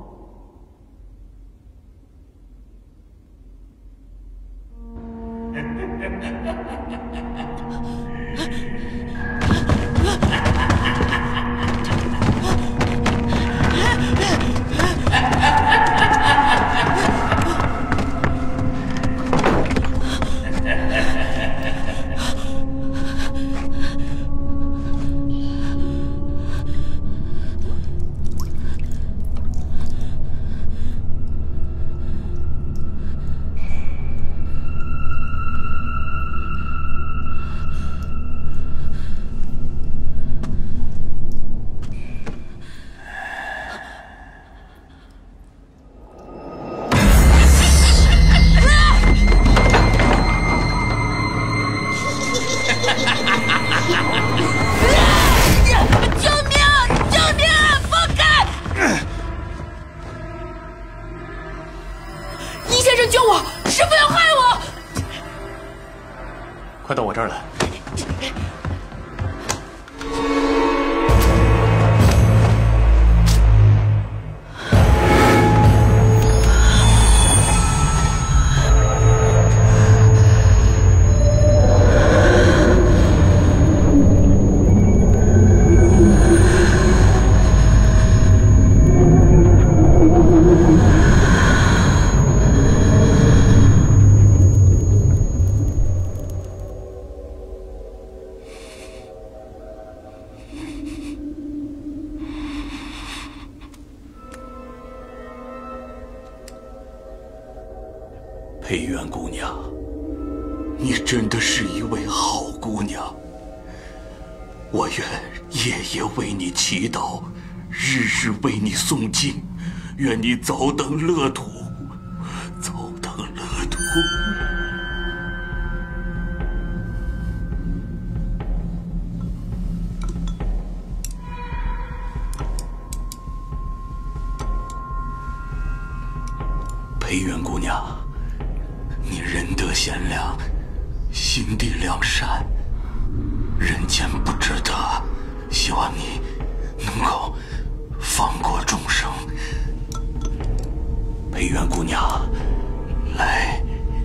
E: 快到我这儿来！
Q: 裴元姑娘，你真的是一位好姑娘。我愿夜夜为你祈祷，日日为你诵经，愿你早登乐土，早登乐土。裴元姑娘，你仁德贤良，心地良善，人间不值得，希望你能够放过众生。裴元姑娘，来。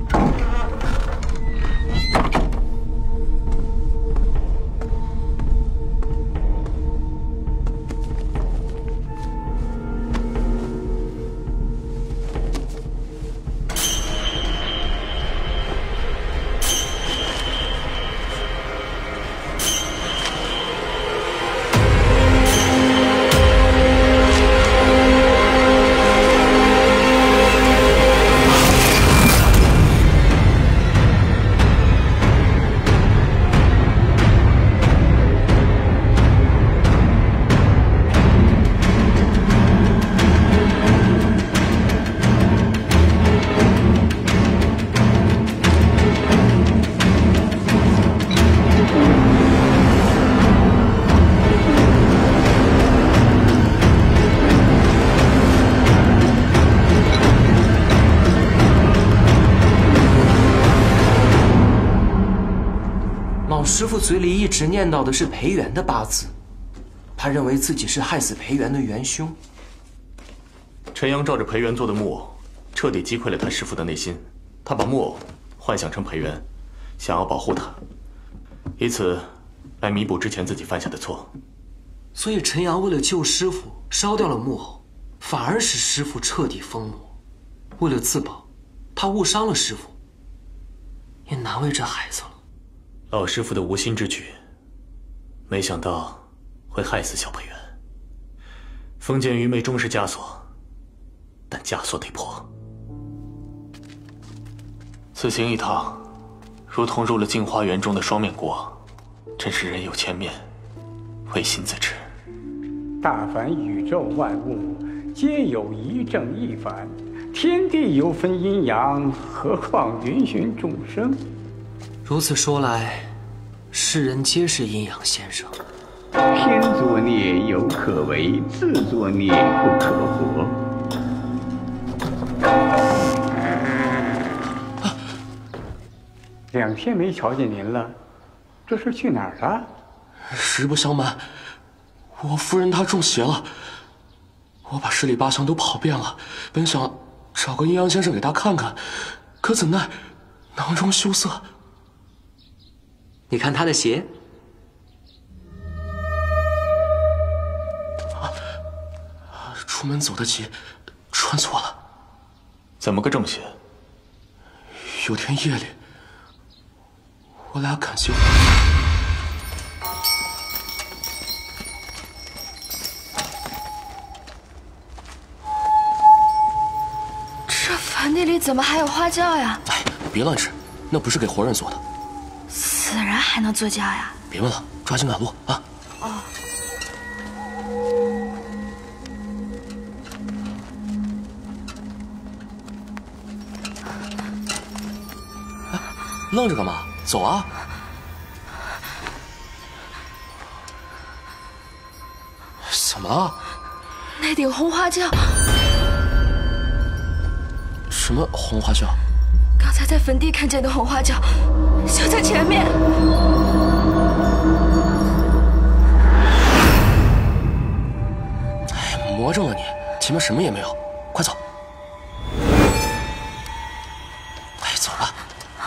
F: 师傅嘴里一直念叨的是裴元的八字，他认为自己是害死裴元的元凶。
E: 陈阳照着裴元做的木偶，彻底击溃了他师傅的内心。他把木偶幻想成裴元，想要保护他，以此来弥补之前自己犯下的错。
F: 所以陈阳为了救师傅，烧掉了木偶，反而使师傅彻底疯魔。为了自保，他误伤了师傅，也难为这孩子了。
E: 老师傅的无心之举，没想到会害死小裴元。 封建愚昧终是枷锁，但枷锁得破。此行一趟，如同入了镜花园中的双面国，真是人有千面，唯心自知。
I: 大凡宇宙万物，皆有一正一反，天地有分阴阳，何况芸芸众生？
F: 如此说来，世人皆是阴阳先生。
I: 天作孽有可为，自作孽不可活。啊、两天没瞧见您了，这是去哪儿了？
T: 实不相瞒，我夫人她中邪了，我把十里八乡都跑遍了，本想找个阴阳先生给她看看，可怎奈囊中羞涩。
F: 你看她的鞋。
T: 出门走得急，穿错了。
E: 怎么个正邪？
T: 有天夜里，我俩赶集回
R: 这坟地里怎么还有花轿呀？
T: 哎，别乱指，那不是给活人做的。
R: 死人还能做轿呀？
T: 别问了，抓紧赶路啊！
R: 哦。
T: 愣着干嘛？走啊！怎么了？
R: 那顶红花轿。
T: 什么红花轿？
R: 刚才在坟地看见的红花轿，就在前面。
T: 哎，魔怔了你！前面什么也没有，快走！哎，走吧。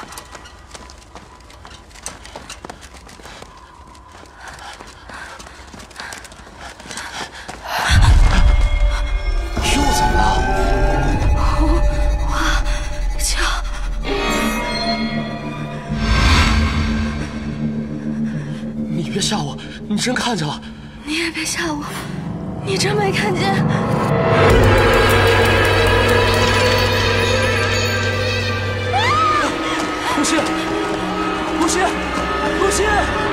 R: 别
T: 吓我！你真看见了？
R: 你也别吓我，你真没看见。
T: 露西，露西，露西！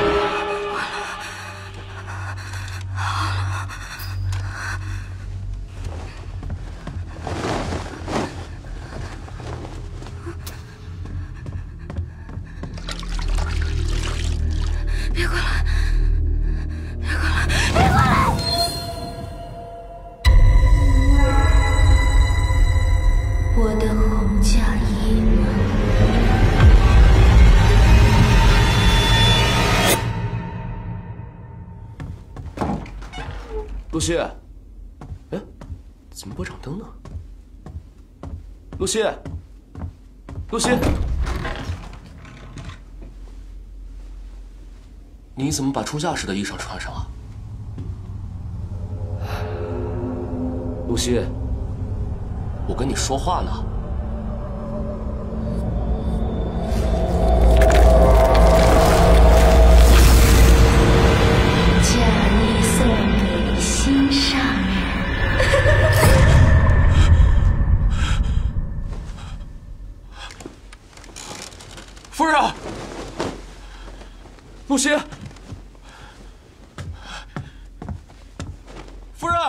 R: 别过来！别过来！别过来！
G: 我的红嫁衣吗？
T: 露西，哎，怎么不长灯呢？露西，露西，你怎么把出嫁时的衣裳穿上了？露西，我跟你说话呢。
G: 嫁衣送给心上人。
T: 夫人，露西，夫人。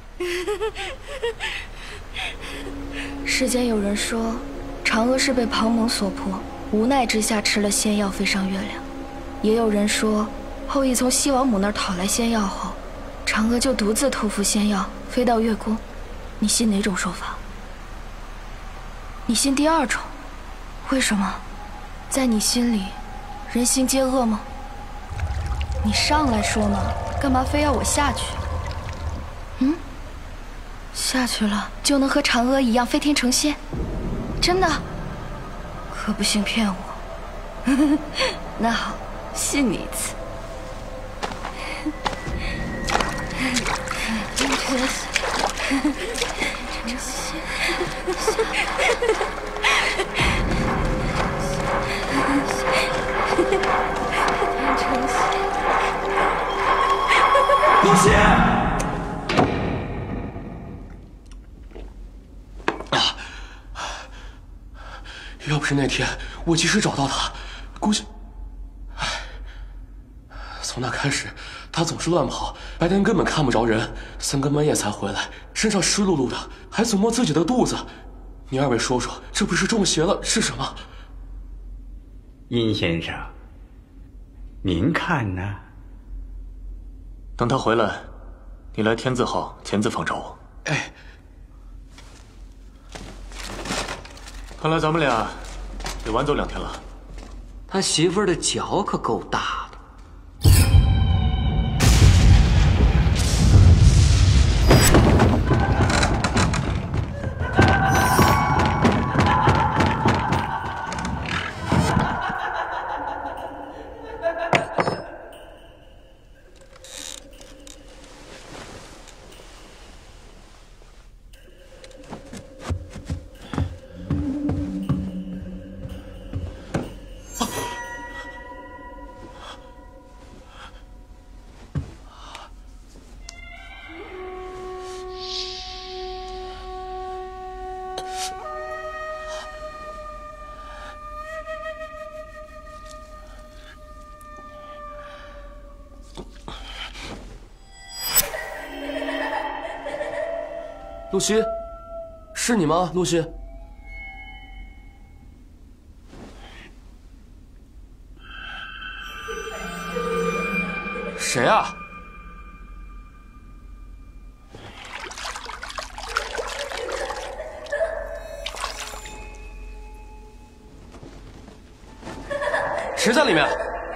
R: 世间有人说，嫦娥是被庞蒙所迫，无奈之下吃了仙药飞上月亮；也有人说，后羿从西王母那儿讨来仙药后，嫦娥就独自托付仙药飞到月宫。你信哪种说法？你信第二种？为什么？在你心里，人心皆恶吗？你上来说嘛，干嘛非要我下去？嗯？下去了就能和嫦娥一样飞天成仙？真的？可不信骗我。那好，信你一次。
T: 露西。 是那天我及时找到他，估计……唉，从那开始，他总是乱跑，白天根本看不着人，三更半夜才回来，身上湿漉漉的，还总摸自己的肚子。你二位说说，这不是中邪了是什么？
L: 殷先生，您看呢？
E: 等他回来，你来天字号钱字坊找我。
T: 哎。
E: 看来咱们俩得晚走两天了。
F: 他媳妇儿的脚可够大的。
T: 露西，是你吗？露西，谁啊？谁在里面？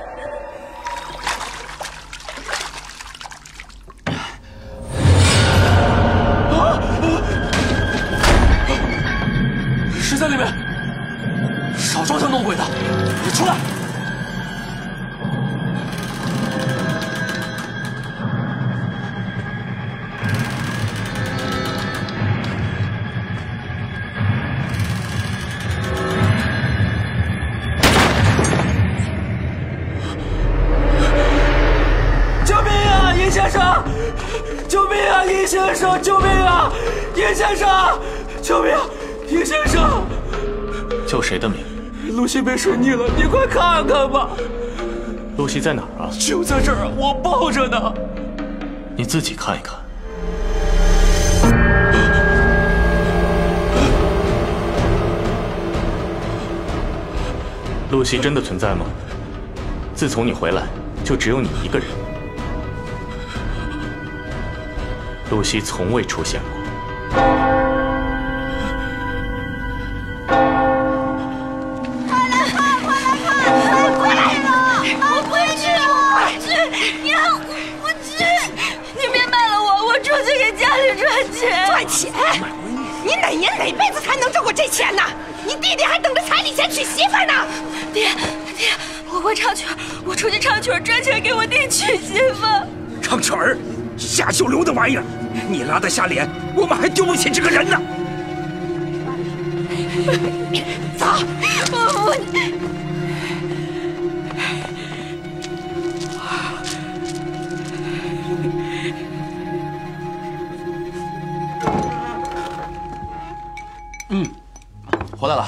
T: 谁在里面？少装神弄鬼的，你出来！
F: 救命啊，殷先生！救命啊，殷先生！救命啊，殷先生！救命！殷先生，
E: 救谁的命？
F: 露西被水逆了，你快看看吧。
E: 露西在哪儿啊？
F: 就在这儿，我抱着呢。
E: 你自己看一看。露西真的存在吗？自从你回来，就只有你一个人。露西从未出现过。
U: 赚钱？你哪年哪辈子才能挣过这钱呢？你弟弟还等着彩礼钱娶媳妇呢。
P: 爹，爹，我会唱曲儿，我出去唱曲儿赚钱给我弟娶媳妇。
V: 唱曲儿，下九流的玩意儿，你拉得下脸，我们还丢不起这个人呢。
U: 走，
P: 我我。
T: 嗯，回来了。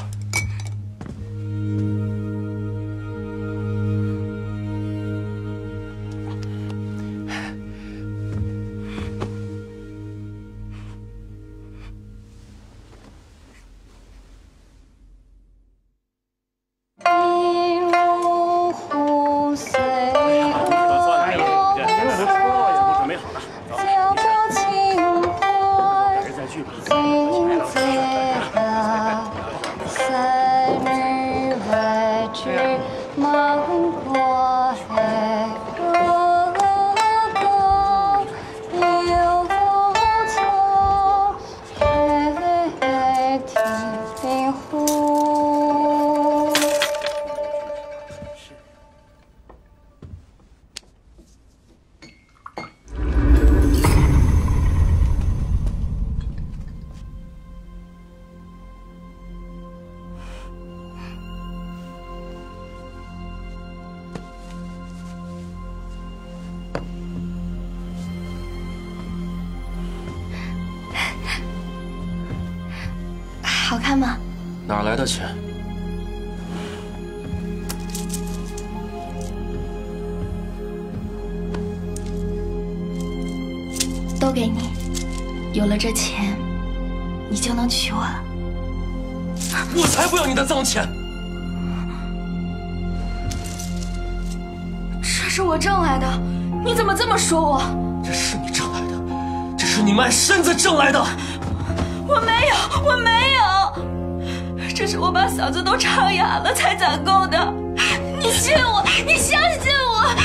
R: 好看吗？
T: 哪来的钱？
A: 都给你。有了这钱，你就能娶我了。
T: 我才不要你的脏钱！
A: 这是我挣来的，你怎么这么说我？
T: 这是你挣来的，这是你卖身子挣来的。
A: 我没有，我没有，这是我把嗓子都唱哑了才攒够的。你信我，你相信我。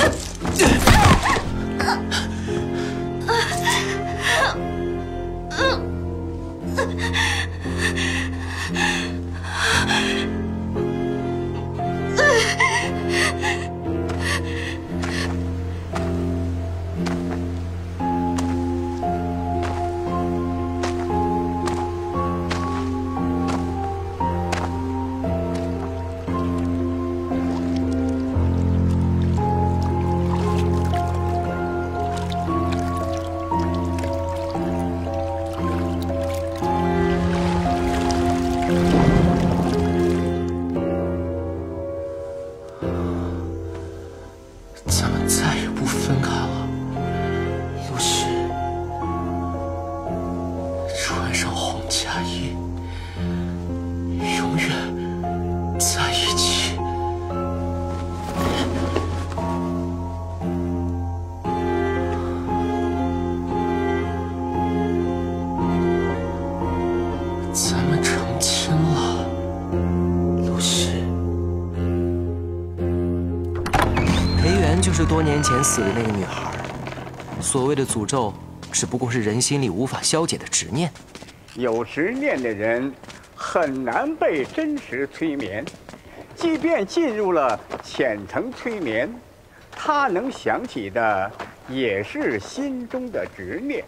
F: 就是多年前死的那个女孩。所谓的诅咒，只不过是人心里无法消解的执念。
I: 有执念的人很难被真实催眠，即便进入了浅层催眠，他能想起的也是心中的执念。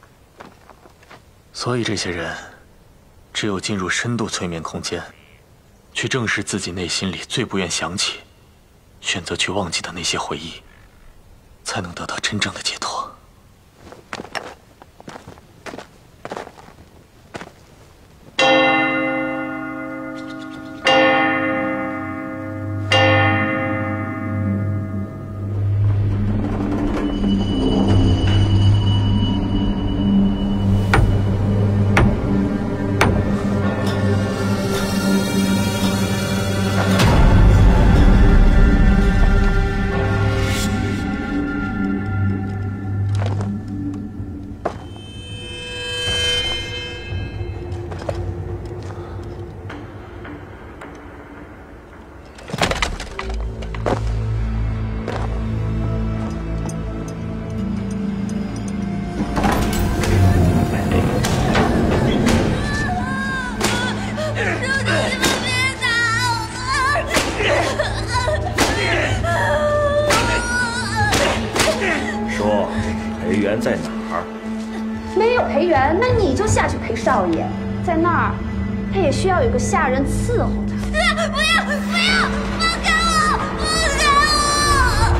E: 所以这些人，只有进入深度催眠空间，去正视自己内心里最不愿想起、选择去忘记的那些回忆，才能得到真正的解脱。
D: 在哪儿？
J: 没有裴元，那你就下去陪少爷，在那儿，他也需要有个下人伺候他。
S: 不要不要，放开我，放开我！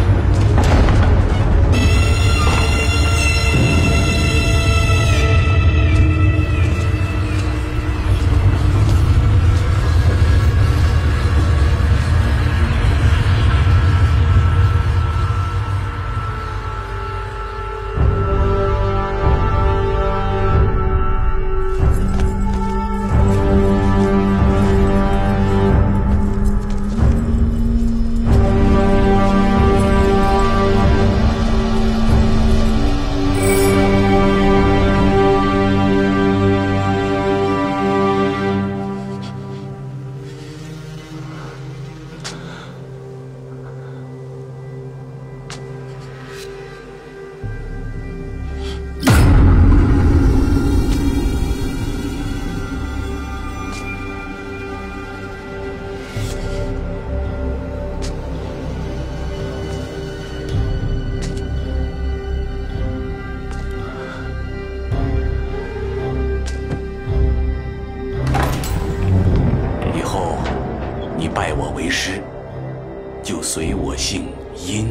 Q: 拜我为师，就随我姓殷。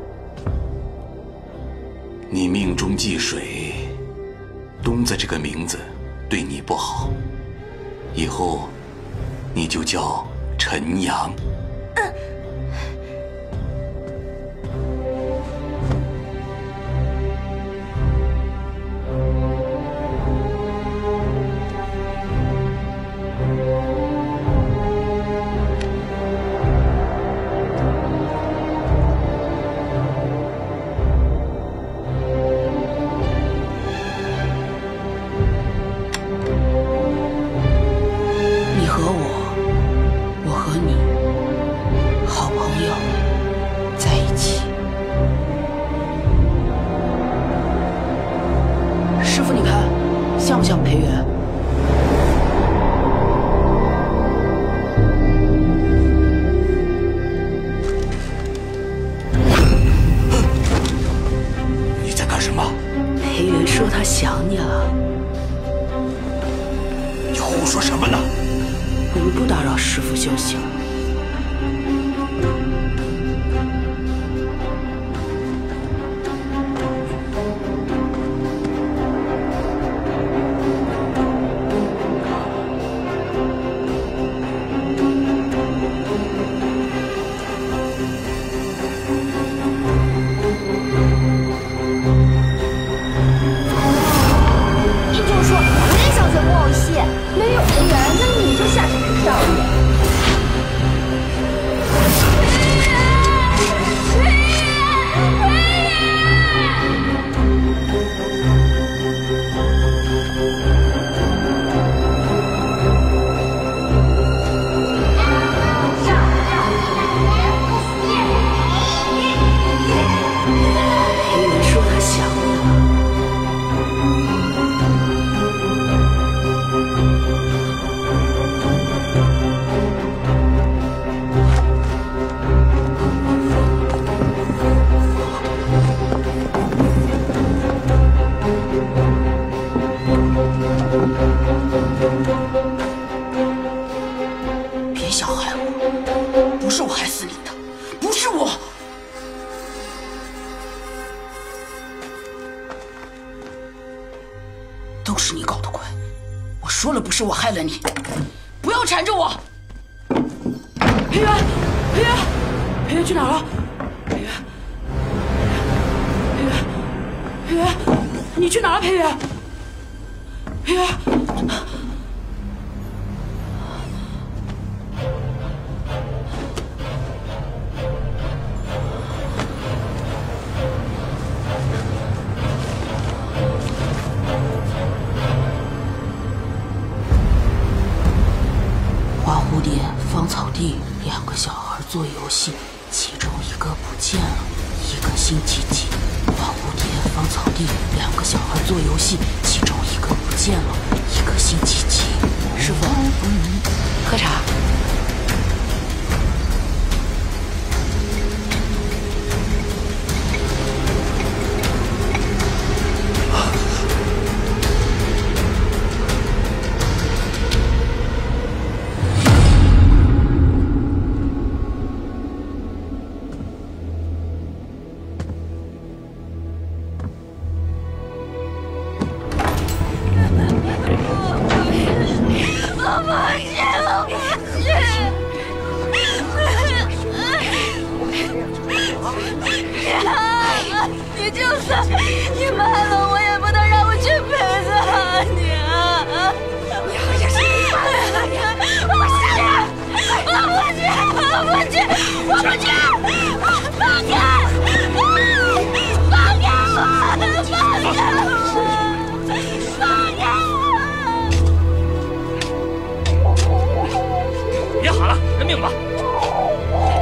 Q: 你命中忌水，东子这个名字对你不好，以后你就叫陈阳。
S: 嗯
P: 裴元说他想你了。
V: 你胡说什么呢？
P: 我们不打扰师父休息了。 别想害我，不是我害死你的，不是我。都是你搞的鬼！我说了，不是我害了你，不要缠着我。裴元，裴元，裴元去哪儿了？裴元，裴元，裴元，你去哪儿了？裴元，裴元。蝴蝶、芳草地两个小孩做游戏，其中一个不见了，一个星期几。花蝴蝶、芳草地两个小孩做游戏，其中一个不见了，一个星期几。师傅，喝茶。
A: 你就算你卖了我，也不能让我去陪葬你啊！你好像是你卖了你，我不去，我不去，我不去，我不去，放开！放开我！放开我！放开我！
V: 别喊了，认命吧！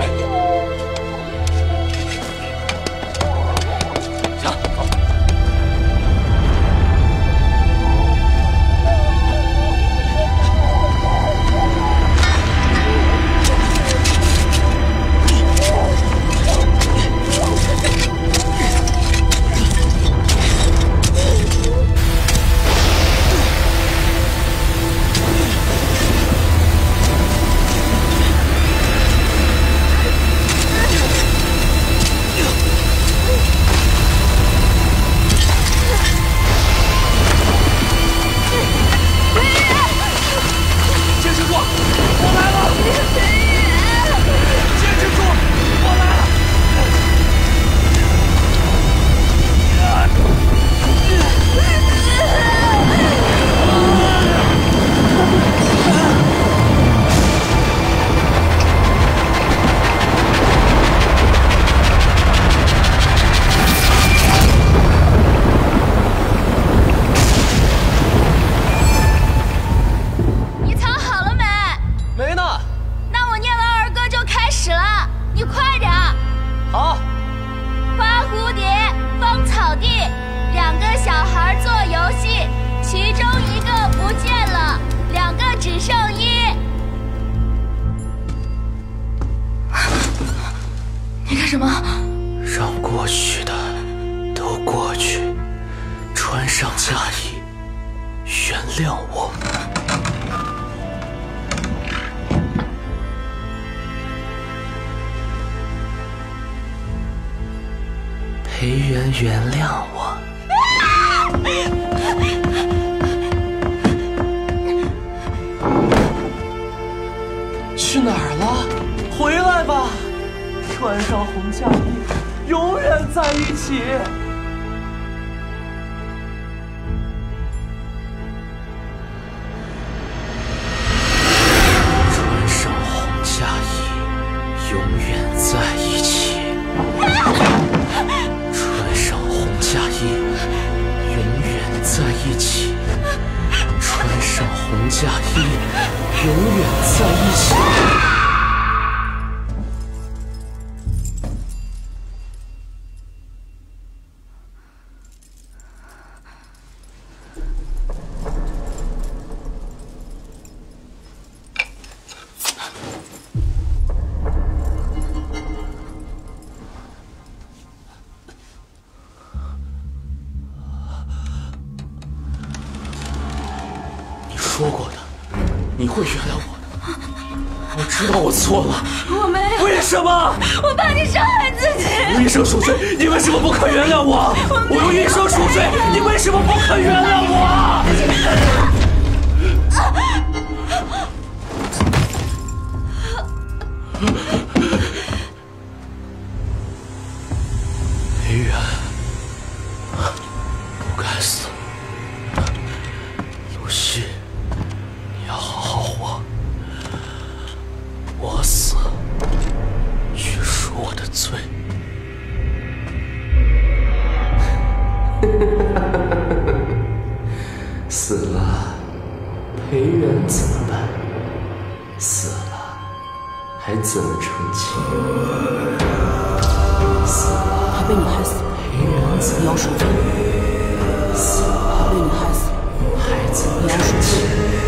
V: 行，走。
T: 佳怡，原谅我。裴元，原谅我。去哪儿了？回来吧，穿上红嫁衣，永远在一起。穿上红嫁衣，永远在一起。穿上红嫁衣，永远在一起。穿上红嫁衣，永远在一起。说过的，你会原谅我的。我知道我错了，
A: 我没有。
T: 为什么？
A: 我怕你伤害自己。
T: 我一生赎罪，你为什么不肯原谅我？我用一生赎罪，你为什么不肯原谅我？裴元，不该死。露西。你要好好活，我死去赎我的罪。死了，裴元怎么办？死了，还怎么成亲？死了，
P: 他被你害死，
T: 裴元怎么
P: 要赎罪？
T: 死了，
P: 他被你害死，
T: 还怎么成亲？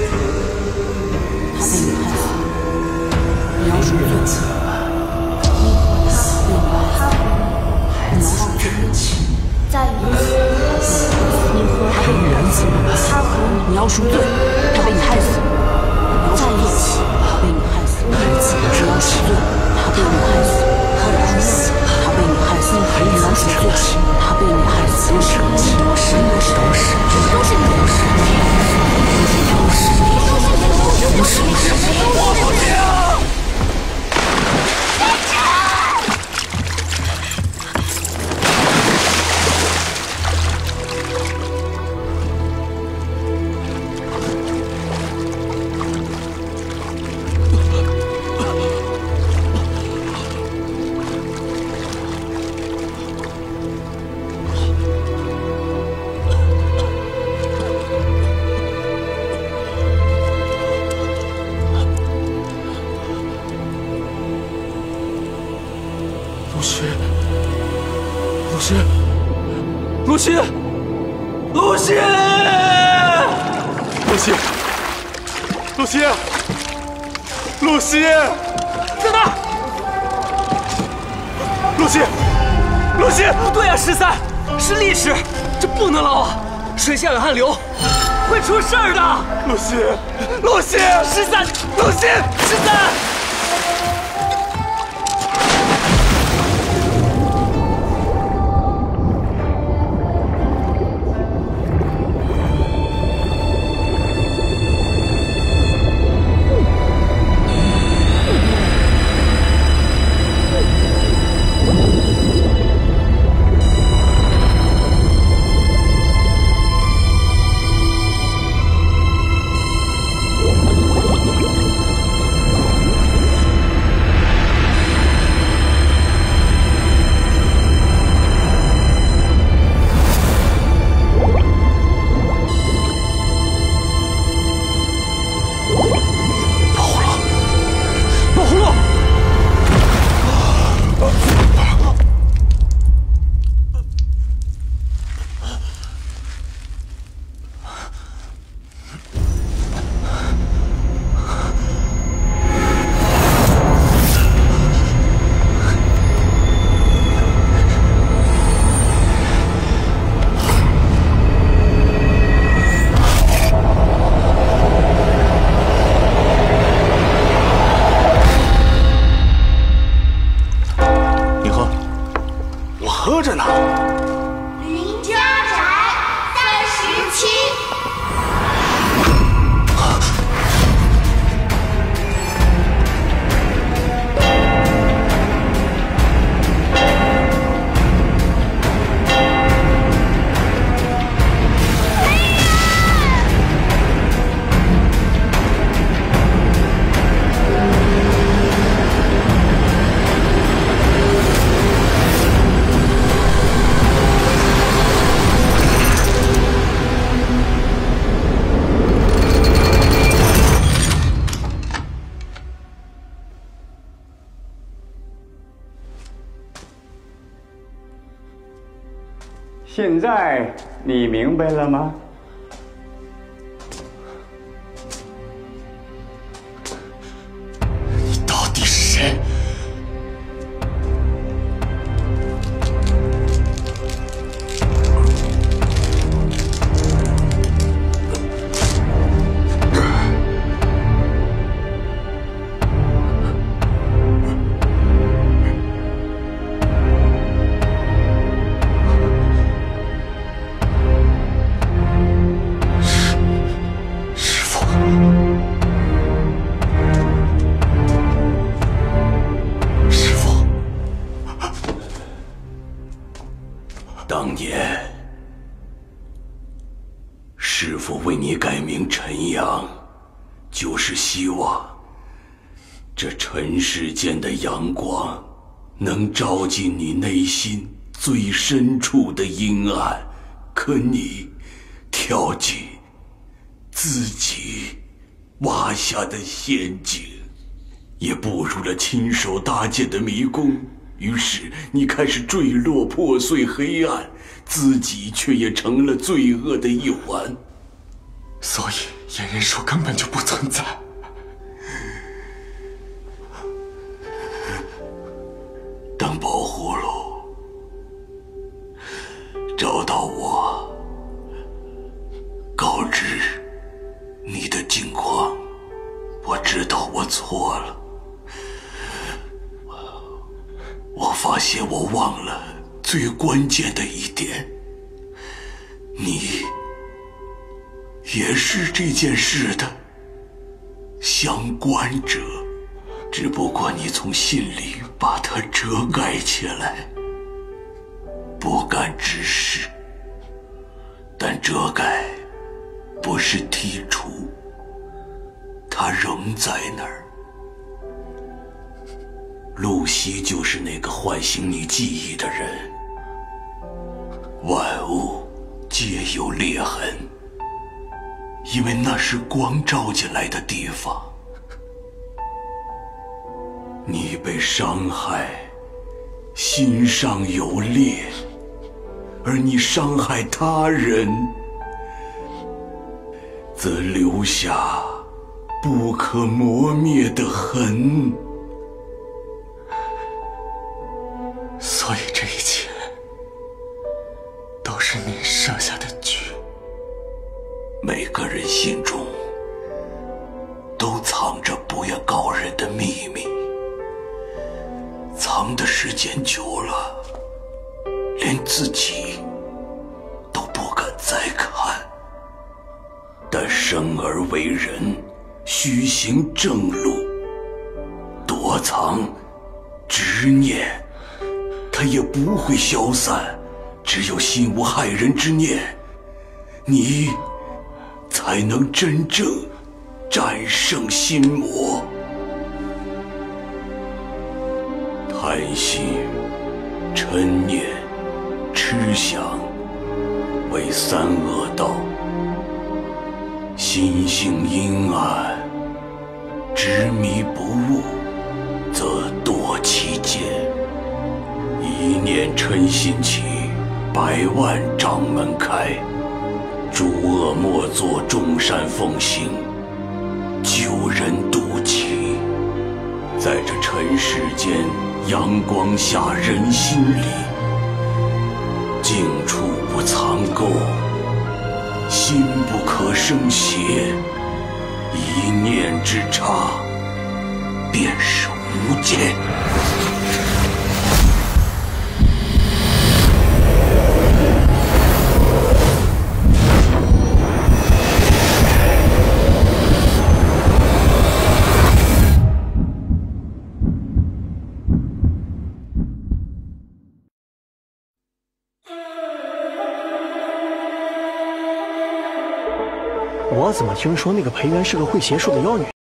P: 他被你害死，你要赎罪怎么办？他被你害死，
T: 还怎么成亲？
R: 在一起，你和
T: 裴元怎么办？
R: 他和你，
P: 你要赎罪，他被你害死，你要
R: 在一起，
P: 他被你害死，
T: 还怎么成亲？
P: 他被你害死，他要赎罪，他被你害死，你要赎罪，他被你害死，
T: 都是你，都是你，都是你，
R: 都是你，
T: 都是你，都是你，都是你，我不听。露西，露西，露西，露西，
B: 露西，露西，露西，
T: 在哪儿？
B: 露西，露西，
T: 不对啊，十三，是力士，这不能捞啊！水下有暗流，会出事儿的。
B: 露西，露西，
T: 十三，露西，十三。
I: 现在你明白了吗？
T: 你到底是谁？
Q: 当年，师父为你改名陈阳，就是希望这尘世间的阳光能照进你内心最深处的阴暗，可你跳进自己挖下的陷阱，也步入了亲手搭建的迷宫。于是你开始坠落破碎黑暗，自己却也成了罪恶的一环。
T: 所以燕人术根本就不存在。
Q: 等宝葫芦找到我，告知你的境况，我知道我错了。我发现我忘了最关键的一点，你也是这件事的相关者，只不过你从心里把它遮盖起来，不敢直视。但遮盖不是剔除，它仍在那儿。露西就是那个唤醒你记忆的人。万物皆有裂痕，因为那是光照进来的地方。你被伤害，心上有裂，而你伤害他人，则留下不可磨灭的痕。
T: 所以这一切都是你设下的局。
Q: 每个人心中都藏着不愿告人的秘密，藏的时间久了，连自己都不敢再看。但生而为人，须行正路，躲藏执念，它也不会消散。只有心无害人之念，你才能真正战胜心魔。贪心、嗔念、痴想为三恶道，心性阴暗，执迷不悟，则堕其间。一念嗔心起，百万障门开，诸恶莫作，众善奉行，救人渡己。在这尘世间，阳光下人心里，静处不藏垢，心不可生邪，一念之差，便是无间。
H: 我怎么听说那个裴元是个会邪术的妖女？